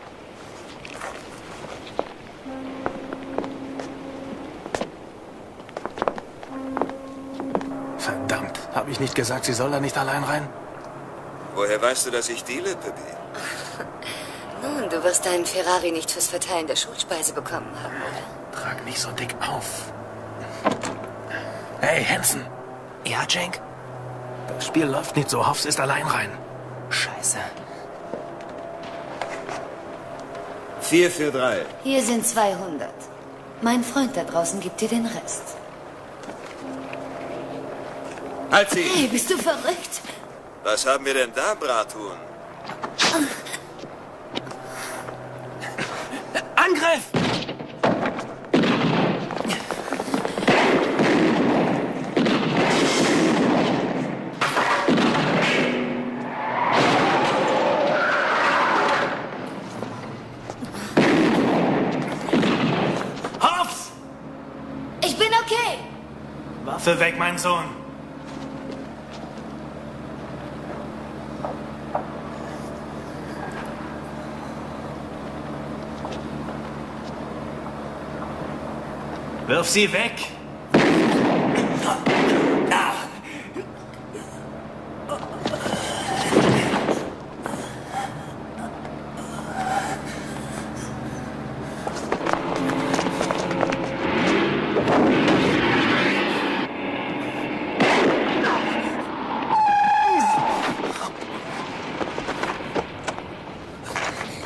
Verdammt, habe ich nicht gesagt, sie soll da nicht allein rein? Woher weißt du, dass ich deale, Pippi? Nun, du wirst deinen Ferrari nicht fürs Verteilen der Schulspeise bekommen haben, oder? Trag nicht so dick auf. Hey, Hansen. Ja, Jenk? Das Spiel läuft nicht so. Hoffs ist allein rein. Scheiße. Vier für drei. Hier sind zweihundert. Mein Freund da draußen gibt dir den Rest. Halt sie! Hey, bist du verrückt? Was haben wir denn da, Brathuhn? Angriff! Hoffs! Ich bin okay. Waffe weg, mein Sohn. Wirf sie weg!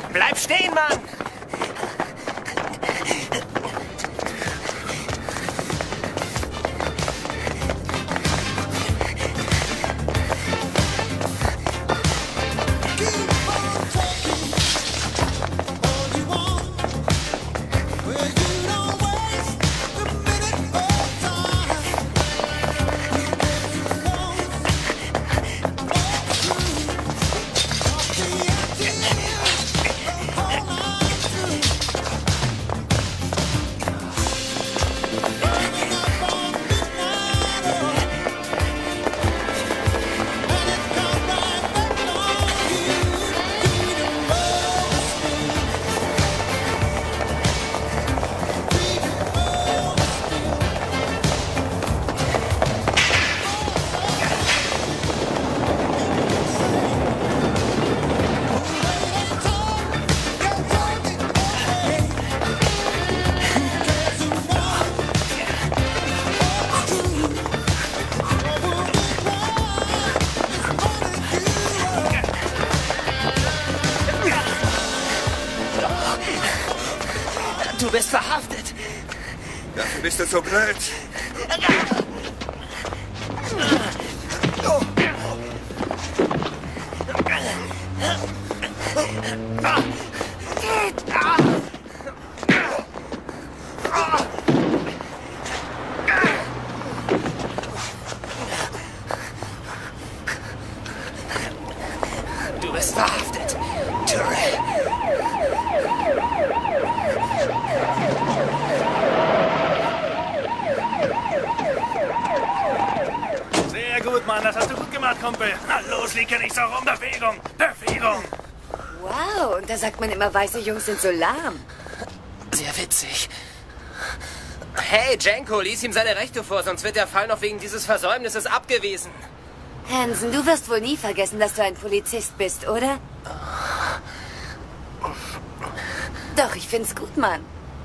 Bleib stehen, Mann! Du bist verhaftet. Dafür bist du so blöd. Du bist verhaftet, Tyrell. Sehr gut, Mann. Das hast du gut gemacht, Kumpel. Na los, lieg ja nicht so rum. Bewegung. Bewegung. Wow, und da sagt man immer, weiße Jungs sind so lahm. Sehr witzig. Hey, Jenko, lies ihm seine Rechte vor, sonst wird der Fall noch wegen dieses Versäumnisses abgewiesen. Hansen, du wirst wohl nie vergessen, dass du ein Polizist bist, oder? Doch, ich find's gut, Mann.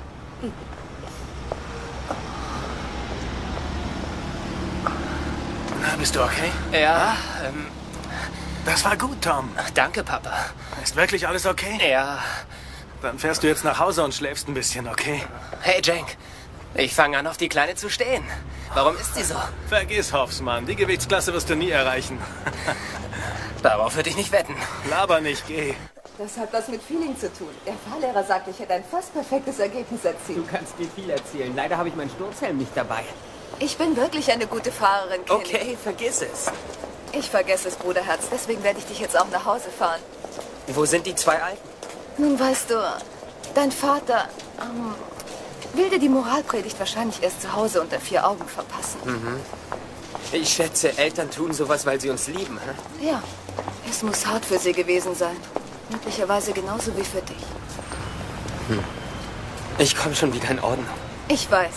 Na, bist du okay? Ja, ähm... Das war gut, Tom. Danke, Papa. Ist wirklich alles okay? Ja. Dann fährst du jetzt nach Hause und schläfst ein bisschen, okay? Hey, Jenk. Ich fange an, auf die Kleine zu stehen. Warum ist sie so? Vergiss Hoffsmann. Die Gewichtsklasse wirst du nie erreichen. Darauf würde ich nicht wetten. Laber nicht, geh. Das hat was mit Feeling zu tun. Der Fahrlehrer sagt, ich hätte ein fast perfektes Ergebnis erzielt. Du kannst mir viel erzählen. Leider habe ich meinen Sturzhelm nicht dabei. Ich bin wirklich eine gute Fahrerin, Kenny. Okay, vergiss es. Ich vergesse es, Bruderherz. Deswegen werde ich dich jetzt auch nach Hause fahren. Wo sind die zwei Alten? Nun, weißt du, dein Vater ähm, will dir die Moralpredigt wahrscheinlich erst zu Hause unter vier Augen verpassen. Mhm. Ich schätze, Eltern tun sowas, weil sie uns lieben, hä? Ja, es muss hart für sie gewesen sein. Möglicherweise genauso wie für dich. Hm. Ich komme schon wieder in Ordnung. Ich weiß.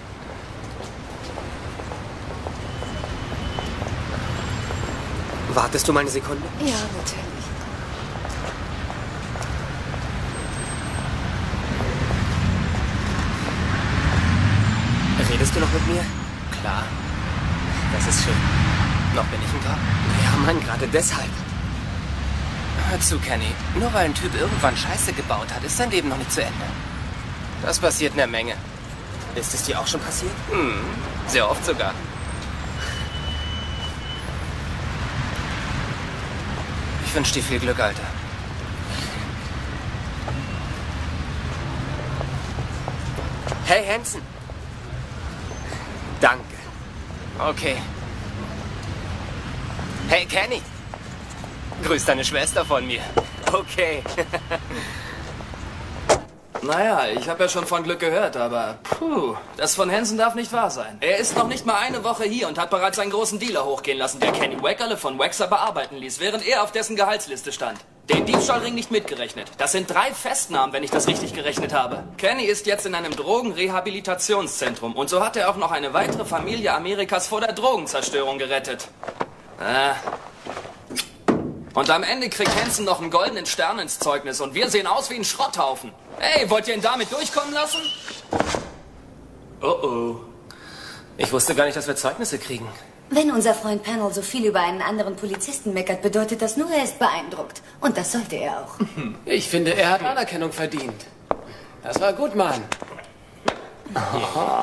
Wartest du mal eine Sekunde? Ja, natürlich. Redest du noch mit mir? Klar. Das ist schön. Noch bin ich ein Cop. Ja, Mann, gerade deshalb. Hör zu, Kenny. Nur weil ein Typ irgendwann Scheiße gebaut hat, ist sein Leben noch nicht zu Ende. Das passiert in der Menge. Ist es dir auch schon passiert? Hm, sehr oft sogar. Ich wünsche dir viel Glück, Alter. Hey, Hansen. Danke. Okay. Hey, Kenny. Grüß deine Schwester von mir. Okay. Naja, ich habe ja schon von Glück gehört, aber puh, das von Hansen darf nicht wahr sein. Er ist noch nicht mal eine Woche hier und hat bereits einen großen Dealer hochgehen lassen, der Kenny Wackerle von Waxer bearbeiten ließ, während er auf dessen Gehaltsliste stand. Den Diebstahlring nicht mitgerechnet. Das sind drei Festnahmen, wenn ich das richtig gerechnet habe. Kenny ist jetzt in einem Drogenrehabilitationszentrum und so hat er auch noch eine weitere Familie Amerikas vor der Drogenzerstörung gerettet. Äh. Und am Ende kriegt Hansen noch einen goldenen Stern ins Zeugnis und wir sehen aus wie ein Schrotthaufen. Hey, wollt ihr ihn damit durchkommen lassen? Oh oh. Ich wusste gar nicht, dass wir Zeugnisse kriegen. Wenn unser Freund Panel so viel über einen anderen Polizisten meckert, bedeutet das nur, er ist beeindruckt. Und das sollte er auch. Ich finde, er hat Anerkennung verdient. Das war gut, Mann. Yeah.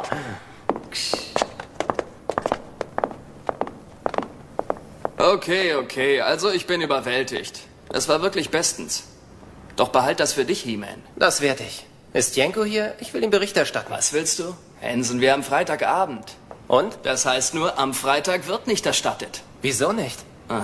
Okay, okay, also ich bin überwältigt. Es war wirklich bestens. Doch behalt das für dich, He-Man. Das werd ich. Ist Jenko hier? Ich will ihm Bericht erstatten. Was willst du? Hansen, wir haben Freitagabend. Und? Das heißt nur, am Freitag wird nicht erstattet. Wieso nicht? Ah.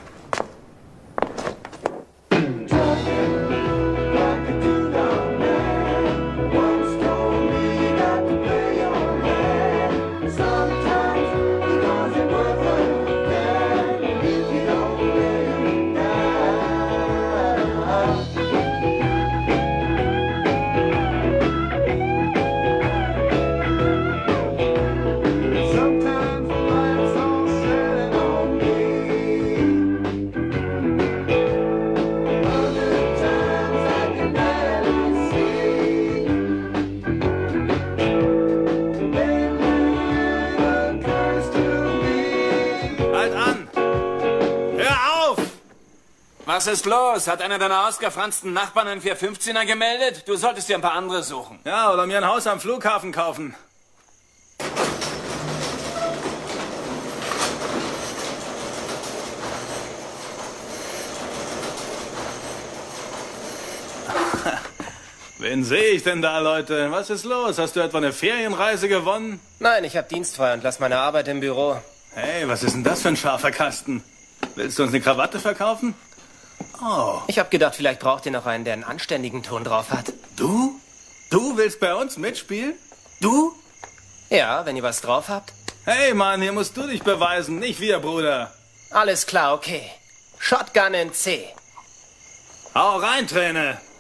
Was ist los? Hat einer deiner ausgefransten Nachbarn einen vier fünfzehner gemeldet? Du solltest dir ein paar andere suchen. Ja, oder mir ein Haus am Flughafen kaufen. Wen sehe ich denn da, Leute? Was ist los? Hast du etwa eine Ferienreise gewonnen? Nein, ich habe dienstfrei und lass meine Arbeit im Büro. Hey, was ist denn das für ein scharfer Kasten? Willst du uns eine Krawatte verkaufen? Oh. Ich habe gedacht, vielleicht braucht ihr noch einen, der einen anständigen Ton drauf hat. Du? Du willst bei uns mitspielen? Du? Ja, wenn ihr was drauf habt. Hey, Mann, hier musst du dich beweisen, nicht wir, Bruder. Alles klar, okay. Shotgun in C. Hau rein, Träne.